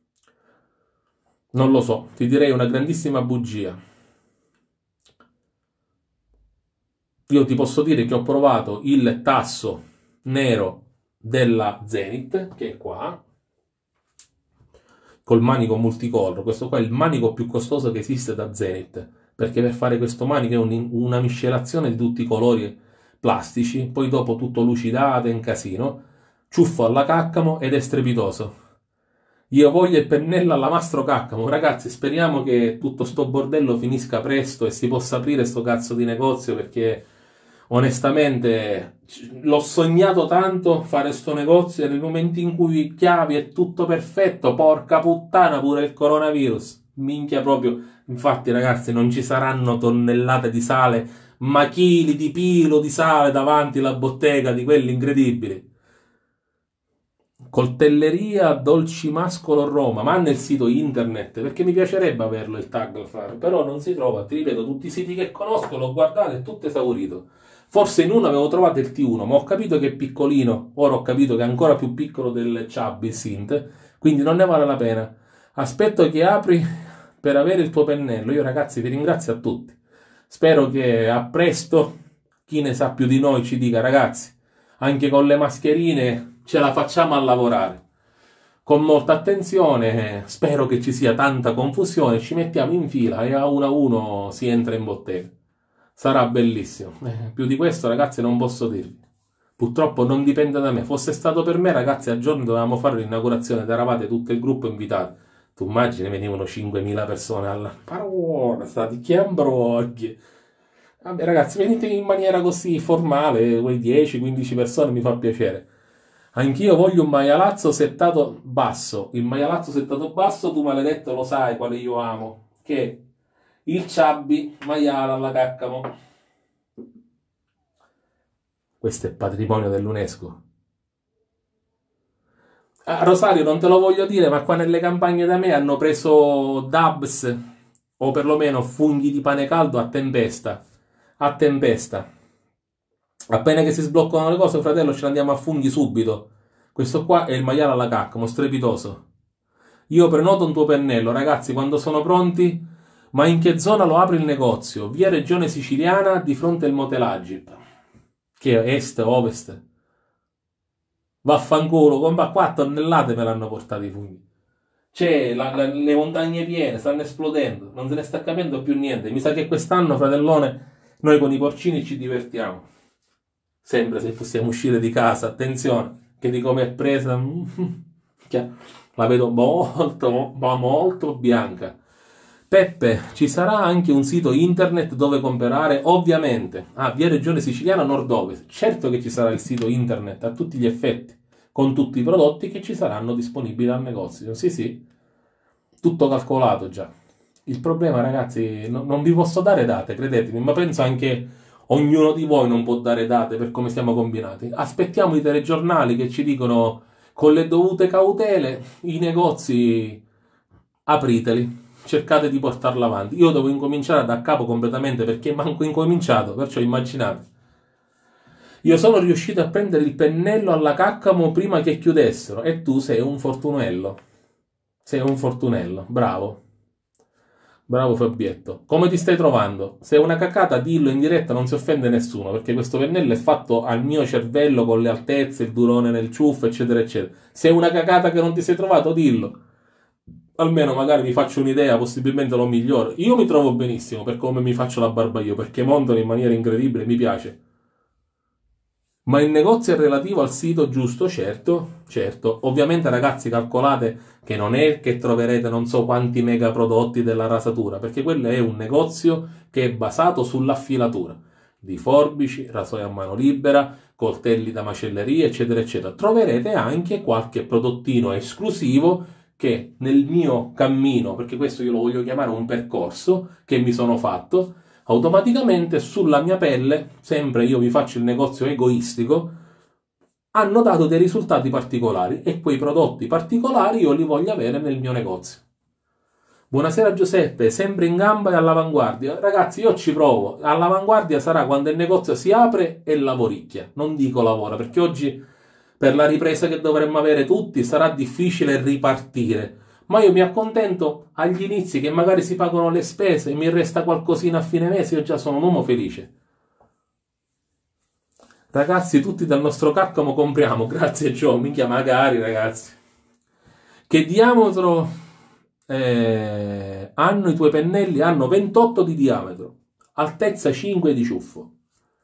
Non lo so, ti direi una grandissima bugia. Io ti posso dire che ho provato il tasso nero della Zenith, che è qua, col manico multicolor. Questo qua è il manico più costoso che esiste da Zenith, perché per fare questo manico è una miscelazione di tutti i colori plastici, poi dopo tutto lucidato, è un casino, ciuffo alla Caccamo ed è strepitoso. Io voglio il pennello alla Mastro Caccamo, ragazzi, speriamo che tutto sto bordello finisca presto e si possa aprire sto cazzo di negozio, perché onestamente l'ho sognato tanto fare sto negozio, e nel momento in cui chiavi è tutto perfetto, porca puttana, pure il coronavirus, minchia proprio. Infatti ragazzi, non ci saranno tonnellate di sale, ma chili di pilo di sale davanti alla bottega, di quelli incredibili. Coltelleria Dolcimascolo Roma, ma nel sito internet, perché mi piacerebbe averlo il tag, però non si trova. Ti ripeto, tutti i siti che conosco l'ho guardato, è tutto esaurito. Forse in uno avevo trovato il T1, ma ho capito che è piccolino, ora ho capito che è ancora più piccolo del Chubby, il Sint, quindi non ne vale la pena. Aspetto che apri per avere il tuo pennello. Io ragazzi vi ringrazio a tutti, spero che a presto chi ne sa più di noi ci dica: ragazzi, anche con le mascherine ce la facciamo a lavorare. Con molta attenzione, spero che ci sia tanta confusione, ci mettiamo in fila e a uno si entra in bottega. Sarà bellissimo. Più di questo, ragazzi, non posso dirvi. Purtroppo non dipende da me. Fosse stato per me, ragazzi, a giorni dovevamo fare l'inaugurazione ed eravate tutto il gruppo invitato. Tu immagini, venivano 5.000 persone alla parola, stati chiambrogli. Vabbè, ragazzi, venite in maniera così formale, quei 10-15 persone mi fa piacere. Anch'io voglio un maialazzo settato basso. Il maialazzo settato basso, tu maledetto lo sai quale io amo. Che è il Chubby maiale alla Caccamo. Questo è patrimonio dell'UNESCO. A Rosario non te lo voglio dire, ma qua nelle campagne da me hanno preso DABS o perlomeno funghi di pane caldo a tempesta. A tempesta. Appena che si sbloccano le cose, fratello, ce ne andiamo a funghi subito. Questo qua è il maiale alla Caccamo, strepitoso. Io prenoto un tuo pennello, ragazzi, quando sono pronti. Ma in che zona lo apre il negozio? Via Regione Siciliana, di fronte al Motelaggi. Che è est, ovest. Vaffanculo, compa 4 tonnellate me l'hanno portato i funghi. C'è le montagne piene, stanno esplodendo, non se ne sta capendo più niente. Mi sa che quest'anno, fratellone, noi con i porcini ci divertiamo. Sempre se possiamo uscire di casa, attenzione, che di come è presa, la vedo molto, ma molto bianca. Peppe, ci sarà anche un sito internet dove comprare? Ovviamente. Ah, via Regione Siciliana nord-ovest. Certo che ci sarà il sito internet a tutti gli effetti, con tutti i prodotti che ci saranno disponibili al negozio. Sì, sì, tutto calcolato già. Il problema, ragazzi, non vi posso dare date, credetemi, ma penso anche ognuno di voi non può dare date per come siamo combinati. Aspettiamo i telegiornali che ci dicono con le dovute cautele i negozi apriteli. Cercate di portarla avanti. Io devo incominciare da capo completamente perché manco incominciato, perciò immaginate. Io sono riuscito a prendere il pennello alla Caccamo prima che chiudessero e tu sei un fortunello. Sei un fortunello, bravo. Bravo Fabietto. Come ti stai trovando? Se è una cacata, dillo in diretta, non si offende nessuno, perché questo pennello è fatto al mio cervello con le altezze, il durone nel ciuffo, eccetera, eccetera. Se è una cacata che non ti sei trovato, dillo. Almeno magari mi faccio un'idea, possibilmente lo miglioro. Io mi trovo benissimo per come mi faccio la barba io, perché montano in maniera incredibile, mi piace. Ma il negozio è relativo al sito giusto, certo, certo. Ovviamente ragazzi calcolate che non è che troverete non so quanti mega prodotti della rasatura, perché quello è un negozio che è basato sull'affilatura di forbici, rasoi a mano libera, coltelli da macelleria, eccetera, eccetera. Troverete anche qualche prodottino esclusivo che nel mio cammino, perché questo io lo voglio chiamare un percorso che mi sono fatto, automaticamente sulla mia pelle, sempre io vi faccio il negozio egoistico, hanno dato dei risultati particolari e quei prodotti particolari io li voglio avere nel mio negozio. Buonasera Giuseppe, sempre in gamba e all'avanguardia. Ragazzi, io ci provo. All'avanguardia sarà quando il negozio si apre e lavoricchia. Non dico lavora, perché oggi per la ripresa che dovremmo avere tutti sarà difficile ripartire. Ma io mi accontento agli inizi che magari si pagano le spese e mi resta qualcosina a fine mese, io già sono un uomo felice. Ragazzi, tutti dal nostro Caccamo compriamo. Grazie Gio, minchia magari ragazzi. Che diametro hanno i tuoi pennelli? Hanno 28 di diametro, altezza 5 di ciuffo.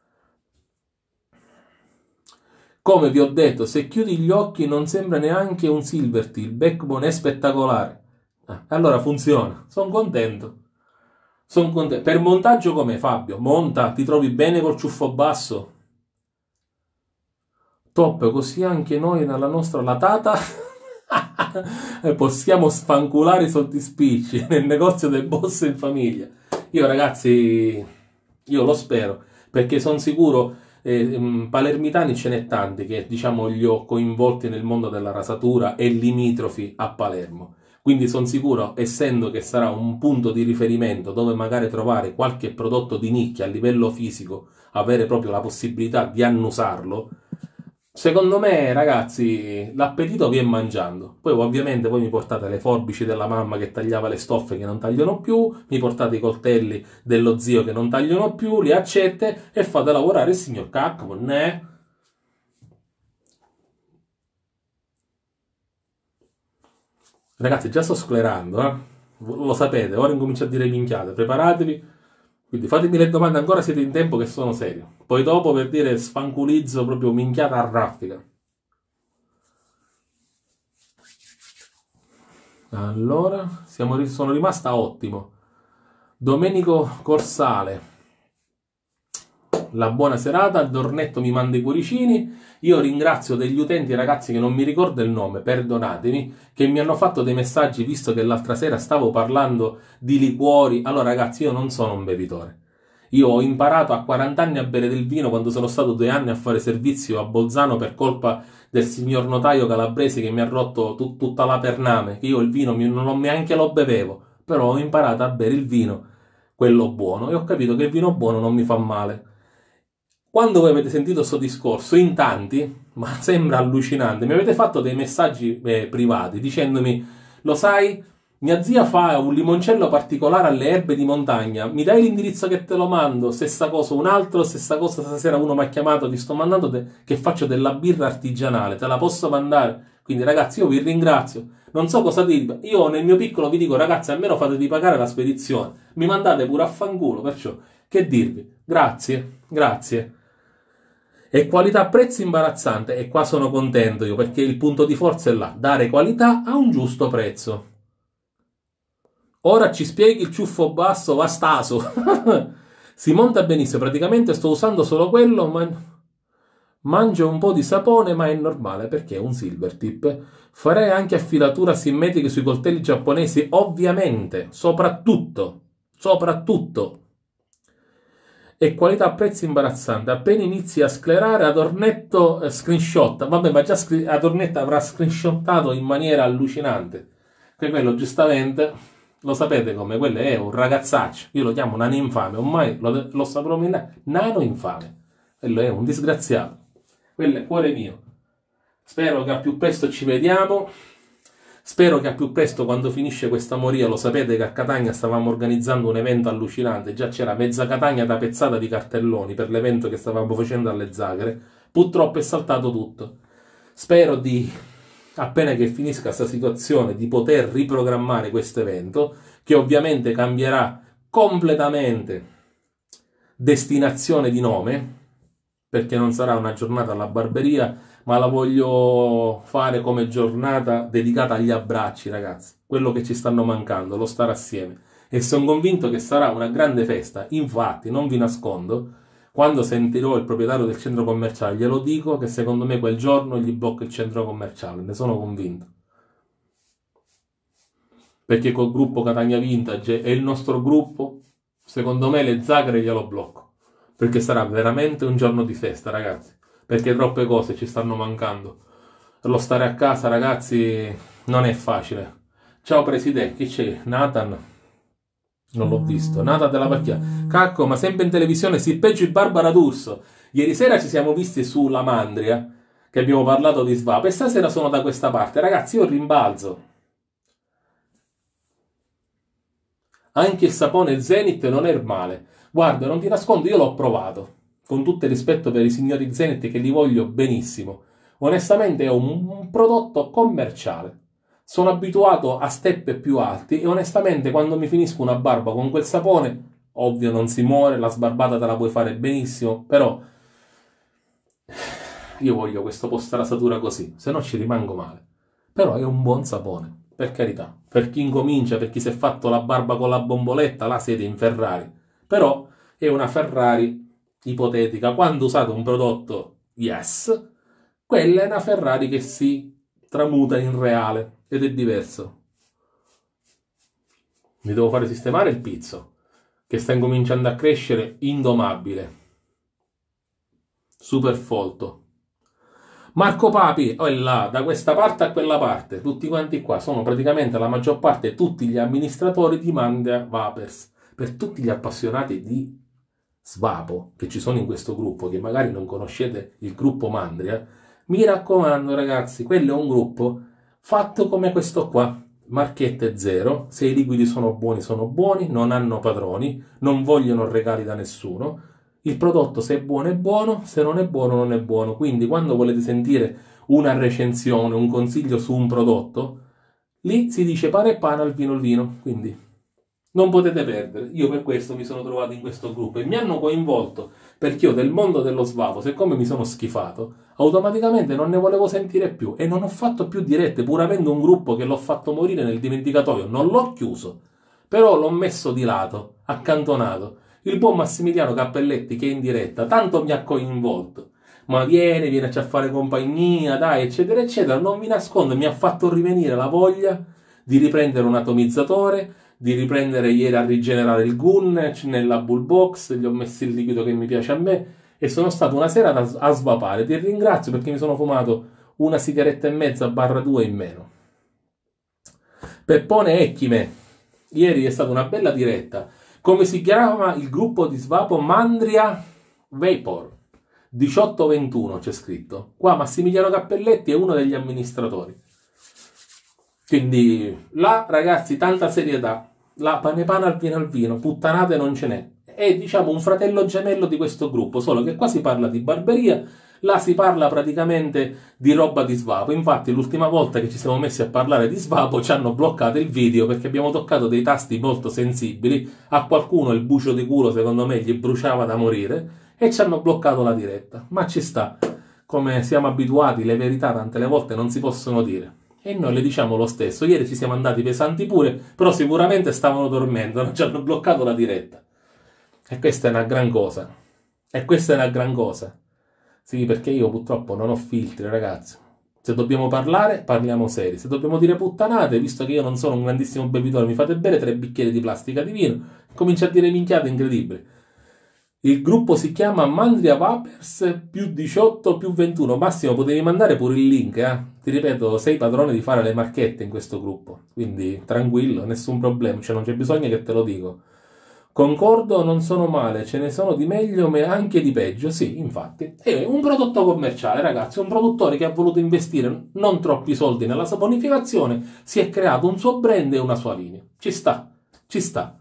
Come vi ho detto, se chiudi gli occhi non sembra neanche un Silverty, il backbone è spettacolare. Allora funziona, sono contento. Sono contento. Per montaggio com'è Fabio? Monta, ti trovi bene col ciuffo basso? Top, così anche noi nella nostra latata possiamo sfanculare i soddisficci nel negozio del boss in famiglia. Io ragazzi, io lo spero, perché sono sicuro, palermitani ce n'è tanti che diciamo li ho coinvolti nel mondo della rasatura e limitrofi a Palermo. Quindi sono sicuro, essendo che sarà un punto di riferimento dove magari trovare qualche prodotto di nicchia a livello fisico, avere proprio la possibilità di annusarlo, secondo me, ragazzi, l'appetito viene mangiando. Poi ovviamente voi mi portate le forbici della mamma che tagliava le stoffe che non tagliano più, mi portate i coltelli dello zio che non tagliano più, li accette e fate lavorare il signor Caccamo, né? Ragazzi, già sto sclerando, eh? Lo sapete, ora incomincio a dire minchiate, preparatevi. Quindi fatemi le domande ancora, siete in tempo che sono serio. Poi dopo per dire sfanculizzo proprio minchiata a raffica. Allora, sono rimasta ottimo. Domenico Corsale, la buona serata, il Dornetto mi manda i cuoricini. Io ringrazio degli utenti, ragazzi, che non mi ricordo il nome, perdonatemi, che mi hanno fatto dei messaggi visto che l'altra sera stavo parlando di liquori. Allora, ragazzi, io non sono un bevitore. Io ho imparato a 40 anni a bere del vino quando sono stato 2 anni a fare servizio a Bolzano per colpa del signor notaio calabrese che mi ha rotto tutta la pername, che io il vino neanche lo bevevo, però ho imparato a bere il vino, quello buono, e ho capito che il vino buono non mi fa male. Quando voi avete sentito questo discorso, in tanti, ma sembra allucinante, mi avete fatto dei messaggi privati dicendomi, lo sai, mia zia fa un limoncello particolare alle erbe di montagna, mi dai l'indirizzo che te lo mando? Stessa cosa un altro, stessa cosa stasera uno mi ha chiamato, ti sto mandando che faccio della birra artigianale, te la posso mandare? Quindi ragazzi io vi ringrazio, non so cosa dirvi, io nel mio piccolo vi dico ragazzi almeno fatevi pagare la spedizione, mi mandate pure a fanculo, perciò che dirvi? Grazie, grazie. E qualità prezzo imbarazzante, e qua sono contento io perché il punto di forza è là, dare qualità a un giusto prezzo. Ora ci spieghi il ciuffo basso, va staso. Si monta benissimo, praticamente sto usando solo quello, ma mangio un po' di sapone, ma è normale perché è un Silvertip. Farei anche affilature asimmetriche sui coltelli giapponesi, ovviamente, soprattutto. E qualità prezzo imbarazzante. Appena inizi a sclerare, Adornetto screenshot. Vabbè, ma già Adornetto avrà screenshottato in maniera allucinante. Che quello giustamente lo sapete come, quello è un ragazzaccio, io lo chiamo nano infame, ormai lo saprò nominare, nano infame, quello è un disgraziato, quello è cuore mio. Spero che al più presto ci vediamo, spero che al più presto quando finisce questa moria, lo sapete che a Catania stavamo organizzando un evento allucinante, già c'era mezza Catania tapezzata di cartelloni per l'evento che stavamo facendo alle Zagare, purtroppo è saltato tutto. Spero di, appena che finisca questa situazione, di poter riprogrammare questo evento, che ovviamente cambierà completamente destinazione di nome, perché non sarà una giornata alla barberia, ma la voglio fare come giornata dedicata agli abbracci, ragazzi, quello che ci stanno mancando, lo stare assieme. E sono convinto che sarà una grande festa. Infatti, non vi nascondo, quando sentirò il proprietario del centro commerciale, glielo dico che secondo me quel giorno gli blocco il centro commerciale, ne sono convinto. Perché col gruppo Catania Vintage e il nostro gruppo, secondo me le Zagre glielo blocco. Perché sarà veramente un giorno di festa, ragazzi. Perché troppe cose ci stanno mancando. Lo stare a casa, ragazzi, non è facile. Ciao Presidente, chi c'è? Nathan? Non l'ho visto. Nathan della Pacchia. Cacco, ma sempre in televisione si peggio il Barbara D'Urso. Ieri sera ci siamo visti sulla Mandria, che abbiamo parlato di Svap, e stasera sono da questa parte. Ragazzi, io rimbalzo. Anche il sapone Zenith non è male. Guarda, non ti nascondo, io l'ho provato. Con tutto il rispetto per i signori Zenith che li voglio benissimo. Onestamente è un prodotto commerciale. Sono abituato a step più alti e onestamente quando mi finisco una barba con quel sapone, ovvio non si muore, la sbarbata te la puoi fare benissimo, però io voglio questo post-rasatura così, se no ci rimango male. Però è un buon sapone, per carità. Per chi incomincia, per chi si è fatto la barba con la bomboletta, là siete in Ferrari. Però è una Ferrari ipotetica. Quando usate un prodotto yes, quella è una Ferrari che si tramuta in reale ed è diverso. Mi devo fare sistemare il pizzo, che sta incominciando a crescere indomabile. Super folto. Marco Papi, oh è là, da questa parte a quella parte, tutti quanti qua, sono praticamente la maggior parte tutti gli amministratori di Mandria Vapers. Per tutti gli appassionati di Svapo che ci sono in questo gruppo, che magari non conoscete il gruppo Mandria, mi raccomando ragazzi, quello è un gruppo fatto come questo qua, marchette zero, se i liquidi sono buoni, non hanno padroni, non vogliono regali da nessuno, il prodotto se è buono, se non è buono non è buono, quindi quando volete sentire una recensione, un consiglio su un prodotto, lì si dice pane e pane, al vino il vino, quindi Non potete perdere. Io per questo mi sono trovato in questo gruppo e mi hanno coinvolto perché io del mondo dello svapo, siccome mi sono schifato, automaticamente non ne volevo sentire più e non ho fatto più dirette, pur avendo un gruppo che l'ho fatto morire nel dimenticatoio. Non l'ho chiuso, però l'ho messo di lato, accantonato. Il buon Massimiliano Cappelletti che è in diretta, tanto mi ha coinvolto. Ma vieni a fare compagnia, dai, eccetera, eccetera. Non vi nascondo, mi ha fatto rivenire la voglia di riprendere un atomizzatore, di riprendere ieri a rigenerare il gun nella bull box, gli ho messo il liquido che mi piace a me e sono stato una sera a svapare. Ti ringrazio perché mi sono fumato una sigaretta e mezza barra 2 in meno. Peppone Ecchime, ieri è stata una bella diretta. Come si chiama il gruppo di svapo? Mandria Vapor 1821 c'è scritto. Qua Massimiliano Cappelletti è uno degli amministratori. Quindi là, ragazzi, tanta serietà. Là, pane al vino, puttanate non ce n'è. È, diciamo, un fratello gemello di questo gruppo, solo che qua si parla di barberia, là si parla praticamente di roba di svapo. Infatti, l'ultima volta che ci siamo messi a parlare di svapo ci hanno bloccato il video perché abbiamo toccato dei tasti molto sensibili. A qualcuno il bucio di culo, secondo me, gli bruciava da morire e ci hanno bloccato la diretta. Ma ci sta. Come siamo abituati, le verità tante le volte non si possono dire. E noi le diciamo lo stesso. Ieri ci siamo andati pesanti pure, però sicuramente stavano dormendo, non ci hanno bloccato la diretta. E questa è una gran cosa. E questa è una gran cosa. Sì, perché io purtroppo non ho filtri, ragazzi. Se dobbiamo parlare, parliamo seri. Se dobbiamo dire puttanate, visto che io non sono un grandissimo bevitore, mi fate bere 3 bicchieri di plastica di vino, comincio a dire minchiate incredibili. Il gruppo si chiama Mandria Vapers più 18 più 21. Massimo, potevi mandare pure il link, eh? Ti ripeto, sei padrone di fare le marchette in questo gruppo, quindi tranquillo, nessun problema, cioè non c'è bisogno che te lo dico. Concordo, non sono male, ce ne sono di meglio ma anche di peggio, sì, infatti. È un prodotto commerciale, ragazzi, un produttore che ha voluto investire non troppi soldi nella saponificazione, si è creato un suo brand e una sua linea. Ci sta, ci sta.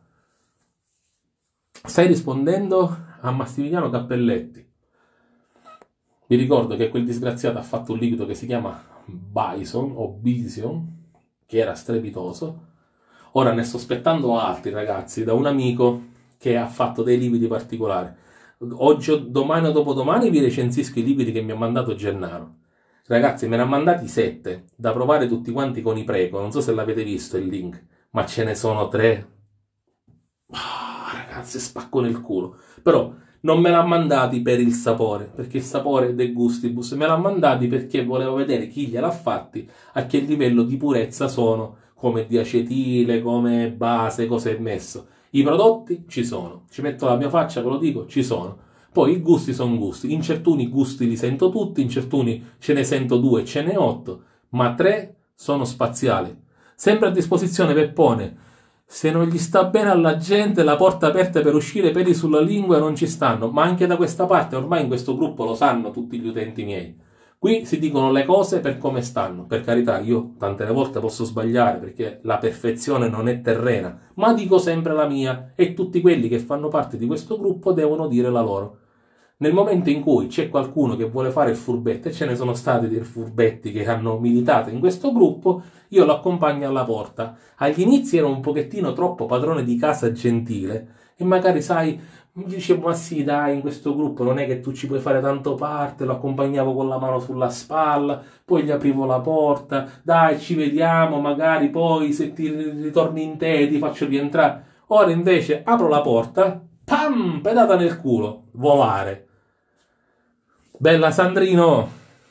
Stai rispondendo a Massimiliano Cappelletti. Vi ricordo che quel disgraziato ha fatto un liquido che si chiama Bison o Bison, che era strepitoso. Ora ne sto aspettando altri, ragazzi, da un amico che ha fatto dei liquidi particolari. Oggi, domani o dopodomani vi recensisco i liquidi che mi ha mandato Gennaro. Ragazzi, me ne ha mandati 7 da provare tutti quanti con i Preco. Non so se l'avete visto il link, ma ce ne sono 3. Ragazzi, spacco nel culo. Però non me l'ha mandati per il sapore, perché il sapore è de gustibus. Me l'ha mandati perché volevo vedere chi gliel'ha fatti, a che livello di purezza sono, come diacetile, come base, cosa è messo. I prodotti ci sono. Ci metto la mia faccia, ve lo dico, ci sono. Poi i gusti sono gusti. In certuni gusti li sento tutti, in certuni ce ne sento 2, ce ne 8, ma 3 sono spaziali. Sempre a disposizione Peppone. Se non gli sta bene alla gente, la porta aperta per uscire, peli sulla lingua non ci stanno, ma anche da questa parte, ormai in questo gruppo lo sanno tutti gli utenti miei. Qui si dicono le cose per come stanno. Per carità, io tante volte posso sbagliare perché la perfezione non è terrena, ma dico sempre la mia e tutti quelli che fanno parte di questo gruppo devono dire la loro. Nel momento in cui c'è qualcuno che vuole fare il furbetto, e ce ne sono stati dei furbetti che hanno militato in questo gruppo, io lo accompagno alla porta. Agli inizi ero un pochettino troppo padrone di casa gentile e magari, sai, mi dicevo, ma sì, dai, in questo gruppo non è che tu ci puoi fare tanto parte, lo accompagnavo con la mano sulla spalla, poi gli aprivo la porta, dai, ci vediamo, magari poi se ti ritorni in te ti faccio rientrare. Ora invece apro la porta, pam, pedata nel culo, volare. Bella Sandrino!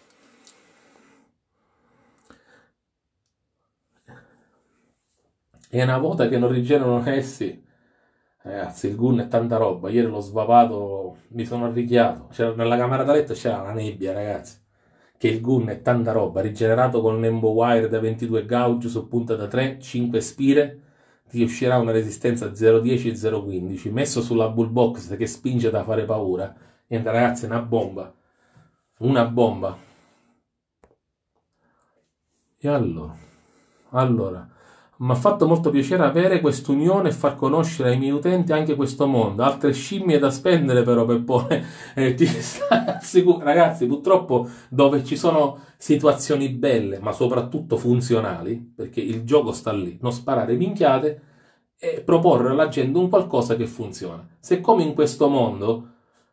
È una volta che non rigenerano essi. Ragazzi, il gun è tanta roba. Ieri l'ho svapato, mi sono arricchiato. Nella camera da letto c'era la nebbia, ragazzi. Che il gun è tanta roba. Rigenerato con Nembo Wire da 22 gauge su punta da 3, 5 spire. Ti uscirà una resistenza 0,10 e 0,15. Messo sulla bull box che spinge da fare paura. Niente, ragazzi, è una bomba. Una bomba. E allora, mi ha fatto molto piacere avere quest'unione e far conoscere ai miei utenti anche questo mondo. Altre scimmie da spendere però per poi ragazzi, purtroppo dove ci sono situazioni belle ma soprattutto funzionali, perché il gioco sta lì, non sparare minchiate, e proporre alla gente un qualcosa che funziona. Se come in questo mondo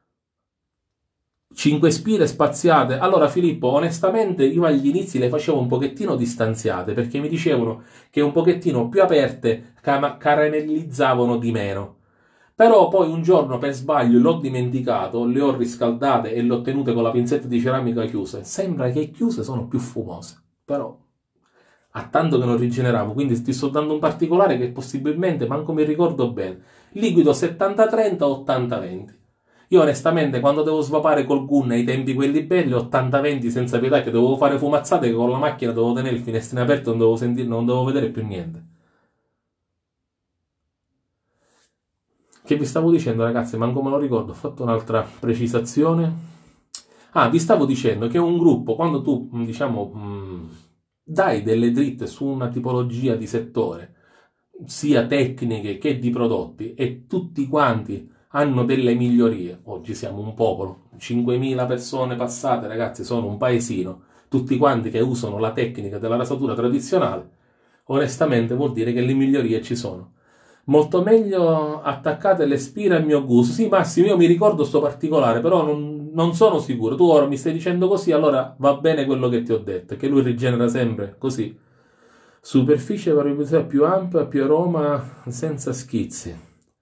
5 spire spaziate, allora Filippo, onestamente io agli inizi le facevo un pochettino distanziate, perché mi dicevano che un pochettino più aperte caramellizzavano di meno. Però poi un giorno per sbaglio l'ho dimenticato, le ho riscaldate e le ho tenute con la pinzetta di ceramica chiuse. Sembra che chiuse sono più fumose, però ha tanto che non rigeneravo, quindi ti sto dando un particolare che possibilmente manco mi ricordo bene. Liquido 70-30 o 80-20. Io onestamente quando devo svapare col gun ai tempi quelli belli 80-20 senza pietà, che dovevo fare fumazzate, che con la macchina dovevo tenere il finestrino aperto, non dovevo vedere più niente. Che vi stavo dicendo, ragazzi, manco me lo ricordo, ho fatto un'altra precisazione. Ah, vi stavo dicendo che un gruppo, quando tu, diciamo, dai delle dritte su una tipologia di settore, sia tecniche che di prodotti, e tutti quanti hanno delle migliorie. Oggi siamo un popolo, 5.000 persone passate, ragazzi, sono un paesino, tutti quanti che usano la tecnica della rasatura tradizionale, onestamente vuol dire che le migliorie ci sono. Molto meglio attaccate le spire al mio gusto. Sì, Massimo, io mi ricordo sto particolare, però non sono sicuro. Tu ora mi stai dicendo così, allora va bene quello che ti ho detto, che lui rigenera sempre così. Superficie variabilità più ampia, più aroma, senza schizzi.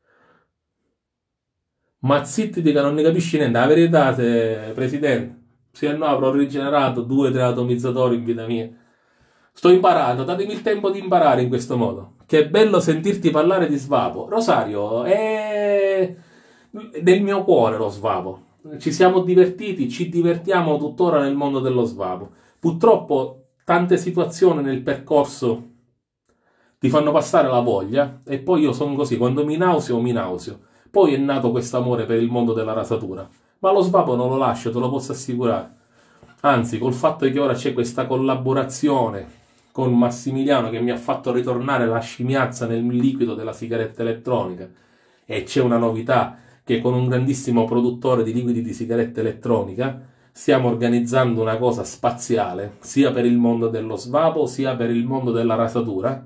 Ma zittiti che non ne capisci niente. La verità, presidente, se no avrò rigenerato 2 o 3 atomizzatori in vita mia. Sto imparando, datemi il tempo di imparare in questo modo. Che bello sentirti parlare di svapo. Rosario, è del mio cuore lo svapo. Ci siamo divertiti, ci divertiamo tuttora nel mondo dello svapo. Purtroppo tante situazioni nel percorso ti fanno passare la voglia e poi io sono così, quando mi nauseo, mi nauseo. Poi è nato questo amore per il mondo della rasatura. Ma lo svapo non lo lascio, te lo posso assicurare. Anzi, col fatto che ora c'è questa collaborazione con Massimiliano che mi ha fatto ritornare la scimmiazza nel liquido della sigaretta elettronica, e c'è una novità che con un grandissimo produttore di liquidi di sigaretta elettronica stiamo organizzando una cosa spaziale, sia per il mondo dello svapo, sia per il mondo della rasatura.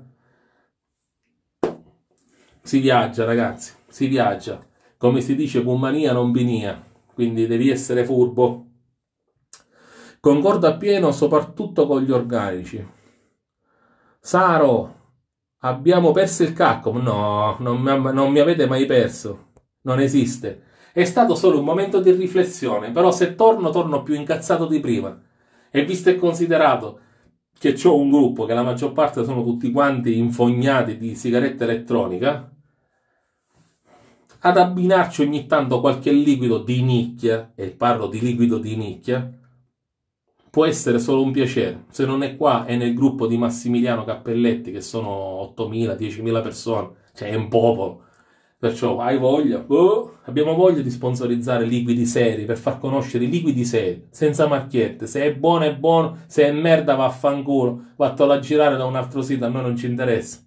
Si viaggia, ragazzi, si viaggia. Come si dice, pumania non pinia, quindi devi essere furbo. Concordo appieno, soprattutto con gli organici. Saro, abbiamo perso il cacco. No, non mi avete mai perso. Non esiste. È stato solo un momento di riflessione, però se torno più incazzato di prima. E visto e considerato che ho un gruppo che la maggior parte sono tutti quanti infognati di sigaretta elettronica, ad abbinarci ogni tanto qualche liquido di nicchia, e parlo di liquido di nicchia, può essere solo un piacere. Se non è qua, è nel gruppo di Massimiliano Cappelletti, che sono 8.000-10.000 persone, cioè è un popolo. Perciò hai voglia, abbiamo voglia di sponsorizzare liquidi seri, per far conoscere i liquidi seri, senza macchiette. Se è buono, se è merda vaffanculo, vattelo a girare da un altro sito, a noi non ci interessa.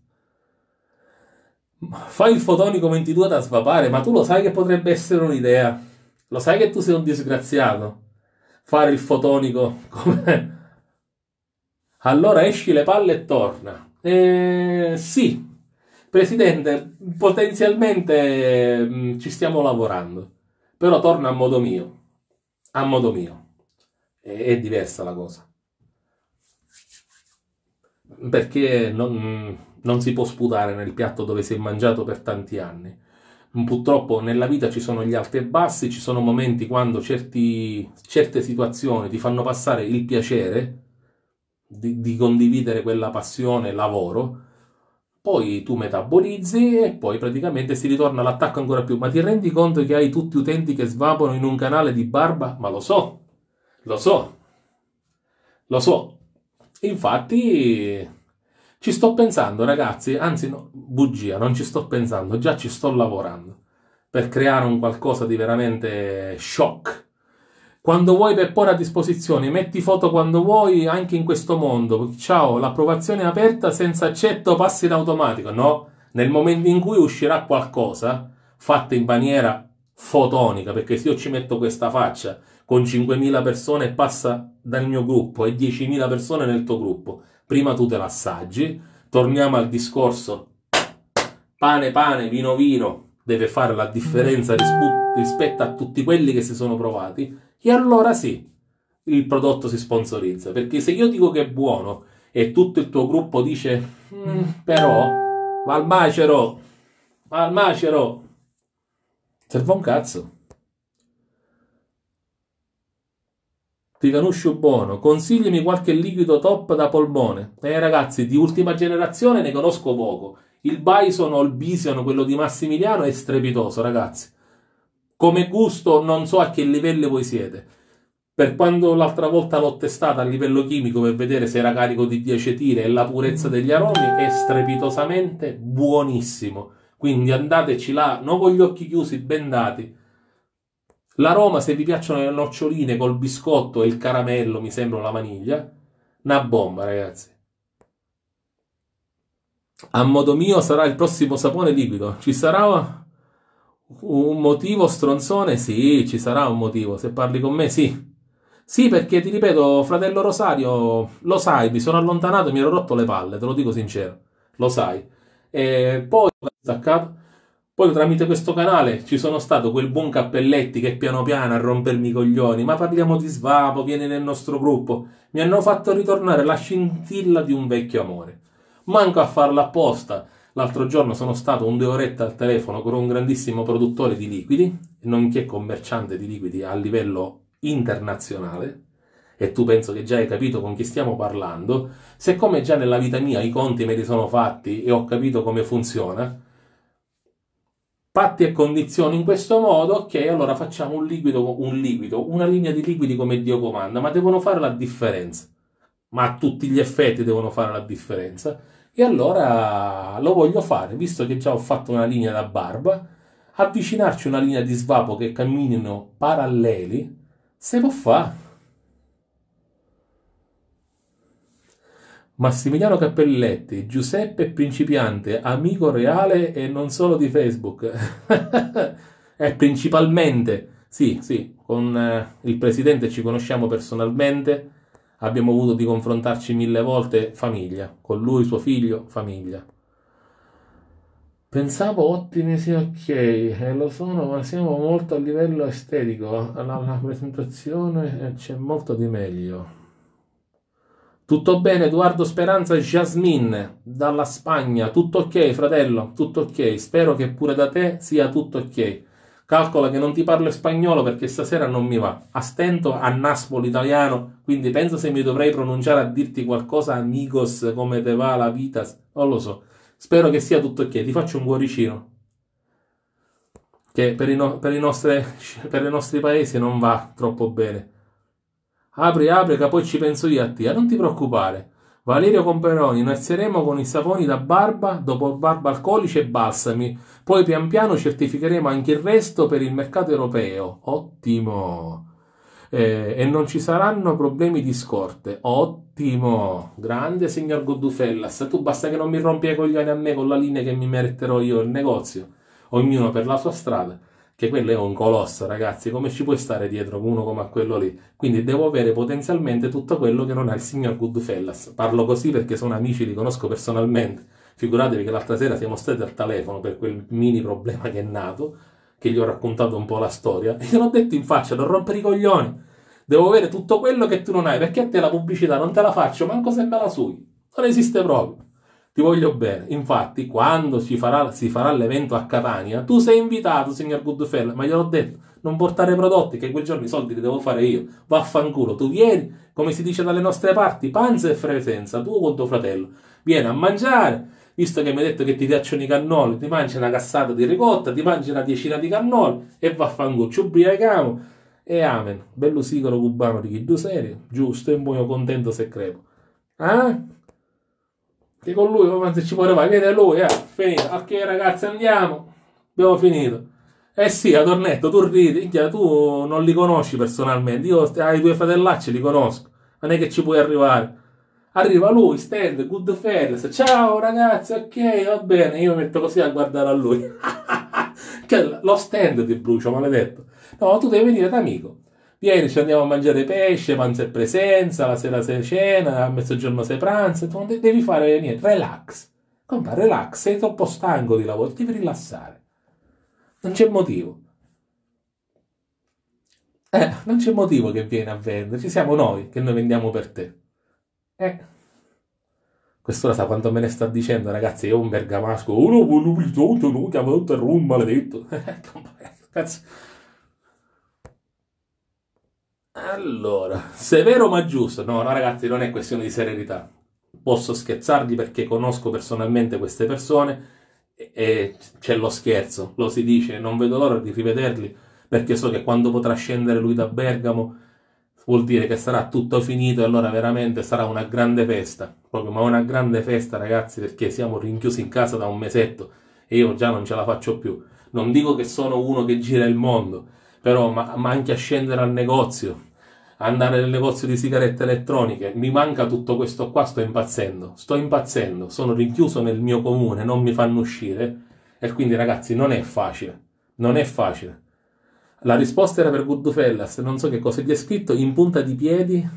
Fai il fotonico 22 da svapare, ma tu lo sai che potrebbe essere un'idea. Lo sai che tu sei un disgraziato. Fare il fotonico come... Allora esci le palle e torna. Sì, Presidente, potenzialmente ci stiamo lavorando, però torna a modo mio. A modo mio. È diversa la cosa. Perché non si può sputare nel piatto dove si è mangiato per tanti anni. Purtroppo nella vita ci sono gli alti e bassi, ci sono momenti quando certe situazioni ti fanno passare il piacere di condividere quella passione, lavoro, poi tu metabolizzi e poi praticamente si ritorna all'attacco ancora più. Ma ti rendi conto che hai tutti utenti che svapano in un canale di barba? Ma lo so, lo so, lo so. Infatti ci sto pensando, ragazzi, anzi no, bugia, non ci sto pensando, già ci sto lavorando per creare un qualcosa di veramente shock. Quando vuoi, per porre a disposizione, metti foto quando vuoi, anche in questo mondo. Ciao, l'approvazione è aperta, senza accetto passi in automatico. No, nel momento in cui uscirà qualcosa fatto in maniera fotonica, perché se io ci metto questa faccia con 5.000 persone e passa dal mio gruppo e 10.000 persone nel tuo gruppo, prima tu te l'assaggi, torniamo al discorso pane pane, vino vino, deve fare la differenza rispetto a tutti quelli che si sono provati, e allora sì, il prodotto si sponsorizza. Perché se io dico che è buono e tutto il tuo gruppo dice però, va al macero, serve un cazzo. Ti canuscio buono, consigliami qualche liquido top da polmone. Ragazzi, di ultima generazione ne conosco poco. Il Bison o il Bison, quello di Massimiliano, è strepitoso, ragazzi. Come gusto non so a che livello voi siete. Per quando l'altra volta l'ho testata a livello chimico per vedere se era carico di diacetile e la purezza degli aromi, è strepitosamente buonissimo. Quindi andateci là, non con gli occhi chiusi, bendati. L'aroma, se vi piacciono le noccioline col biscotto e il caramello, mi sembra la vaniglia, una bomba, ragazzi. A modo mio sarà il prossimo sapone liquido. Ci sarà un motivo, stronzone? Sì, ci sarà un motivo. Se parli con me, sì. Sì, perché ti ripeto, fratello Rosario, lo sai, mi sono allontanato e mi ero rotto le palle, te lo dico sincero. Lo sai. E poi ho staccato. Poi tramite questo canale ci sono stato quel buon Cappelletti che piano piano a rompermi i coglioni. Ma parliamo di Svapo, vieni nel nostro gruppo. Mi hanno fatto ritornare la scintilla di un vecchio amore. Manco a farla apposta. L'altro giorno sono stato un 2 orette al telefono con un grandissimo produttore di liquidi, nonché commerciante di liquidi a livello internazionale, e tu penso che già hai capito con chi stiamo parlando. Siccome già nella vita mia i conti me li sono fatti e ho capito come funziona, patti e condizioni in questo modo, ok, allora facciamo un liquido, una linea di liquidi come Dio comanda, ma devono fare la differenza. Ma a tutti gli effetti devono fare la differenza. E allora lo voglio fare, visto che già ho fatto una linea da barba, avvicinarci a una linea di Svapo che camminino paralleli, se può fare. Massimiliano Cappelletti, Giuseppe principiante, amico reale e non solo di Facebook. È principalmente, sì, sì, con il presidente ci conosciamo personalmente, abbiamo avuto di confrontarci 1000 volte, famiglia, con lui, suo figlio, famiglia. Pensavo ottimi sì, ok, lo sono, ma siamo molto a livello estetico, la presentazione c'è molto di meglio. Tutto bene, Edoardo Speranza e Jasmine dalla Spagna. Tutto ok, fratello, tutto ok. Spero che pure da te sia tutto ok. Calcola che non ti parlo spagnolo perché stasera non mi va. A stento a naspo l'italiano, quindi penso se mi dovrei pronunciare a dirti qualcosa, amigos, come te va la vita. Non lo so. Spero che sia tutto ok. Ti faccio un cuoricino. Che per i nostri paesi non va troppo bene. Apri, che poi ci penso io a te, non ti preoccupare. Valerio Comperoni, inizieremo con i saponi da barba, dopo barba alcolici e balsami, poi pian piano certificheremo anche il resto per il mercato europeo. Ottimo. E non ci saranno problemi di scorte. Ottimo. Grande signor Goddufellas. Tu basta che non mi rompi i coglioni a me con la linea che mi meriterò io il negozio. Ognuno per la sua strada. Che quello è un colosso, ragazzi, come ci puoi stare dietro uno come a quello lì? Quindi devo avere potenzialmente tutto quello che non ha il signor Goodfellas. Parlo così perché sono amici, li conosco personalmente. Figuratevi che l'altra sera siamo stati al telefono per quel mini problema che è nato, che gli ho raccontato un po' la storia, e gliel'ho detto in faccia, non rompere i coglioni. Devo avere tutto quello che tu non hai, perché a te la pubblicità non te la faccio, manco se me la sui. Non esiste proprio. Ti voglio bene. Infatti, quando si farà l'evento a Catania, tu sei invitato, signor Goodfellas, ma gliel'ho detto, non portare prodotti, che quel giorno i soldi li devo fare io. Vaffanculo, tu vieni, come si dice dalle nostre parti, panza e presenza, tu con tuo fratello. Vieni a mangiare, visto che mi hai detto che ti piacciono i cannoli, ti mangi una cassata di ricotta, ti mangi una decina di cannoli e vaffanculo, ci ubriachiamo e amen. Bello sigaro cubano di chi tu serio, giusto, e un buono contento se crepo. Ah? Che con lui, come se ci voleva, viene lui, finito. Ok ragazzi, andiamo. Abbiamo finito. Eh sì, Adornetto, tu ridi, tu non li conosci personalmente. Io i tuoi fratellacci li conosco. Non è che ci puoi arrivare. Arriva lui, stand, Goodfellas. Ciao ragazzi, ok, va bene. Io mi metto così a guardare a lui. Lo stand ti brucio, maledetto. No, tu devi venire da amico. Vieni, ci andiamo a mangiare pesce, panza e presenza, la sera sei cena, a mezzogiorno sei pranzo, tu non devi fare niente, relax. Compà, relax, sei troppo stanco di lavoro, ti devi rilassare. Non c'è motivo. Non c'è motivo che vieni a vendere, ci siamo noi vendiamo per te. Eh, quest'ora sa quanto me ne sta dicendo, ragazzi, io un bergamasco, uno quello bisogno, no, chiama tutto il rum, maledetto. Cazzo. Allora, severo ma giusto. No, no, ragazzi, non è questione di serenità. Posso scherzargli perché conosco personalmente queste persone e c'è lo scherzo. Lo si dice, non vedo l'ora di rivederli perché so che quando potrà scendere lui da Bergamo vuol dire che sarà tutto finito e allora veramente sarà una grande festa. Proprio, ma una grande festa, ragazzi, perché siamo rinchiusi in casa da un mesetto e io già non ce la faccio più. Non dico che sono uno che gira il mondo, però ma anche a scendere al negozio, andare nel negozio di sigarette elettroniche, mi manca tutto questo qua, sto impazzendo, sono rinchiuso nel mio comune, non mi fanno uscire e quindi ragazzi non è facile, non è facile. La risposta era per Goodfellas, non so che cosa gli è scritto, in punta di piedi.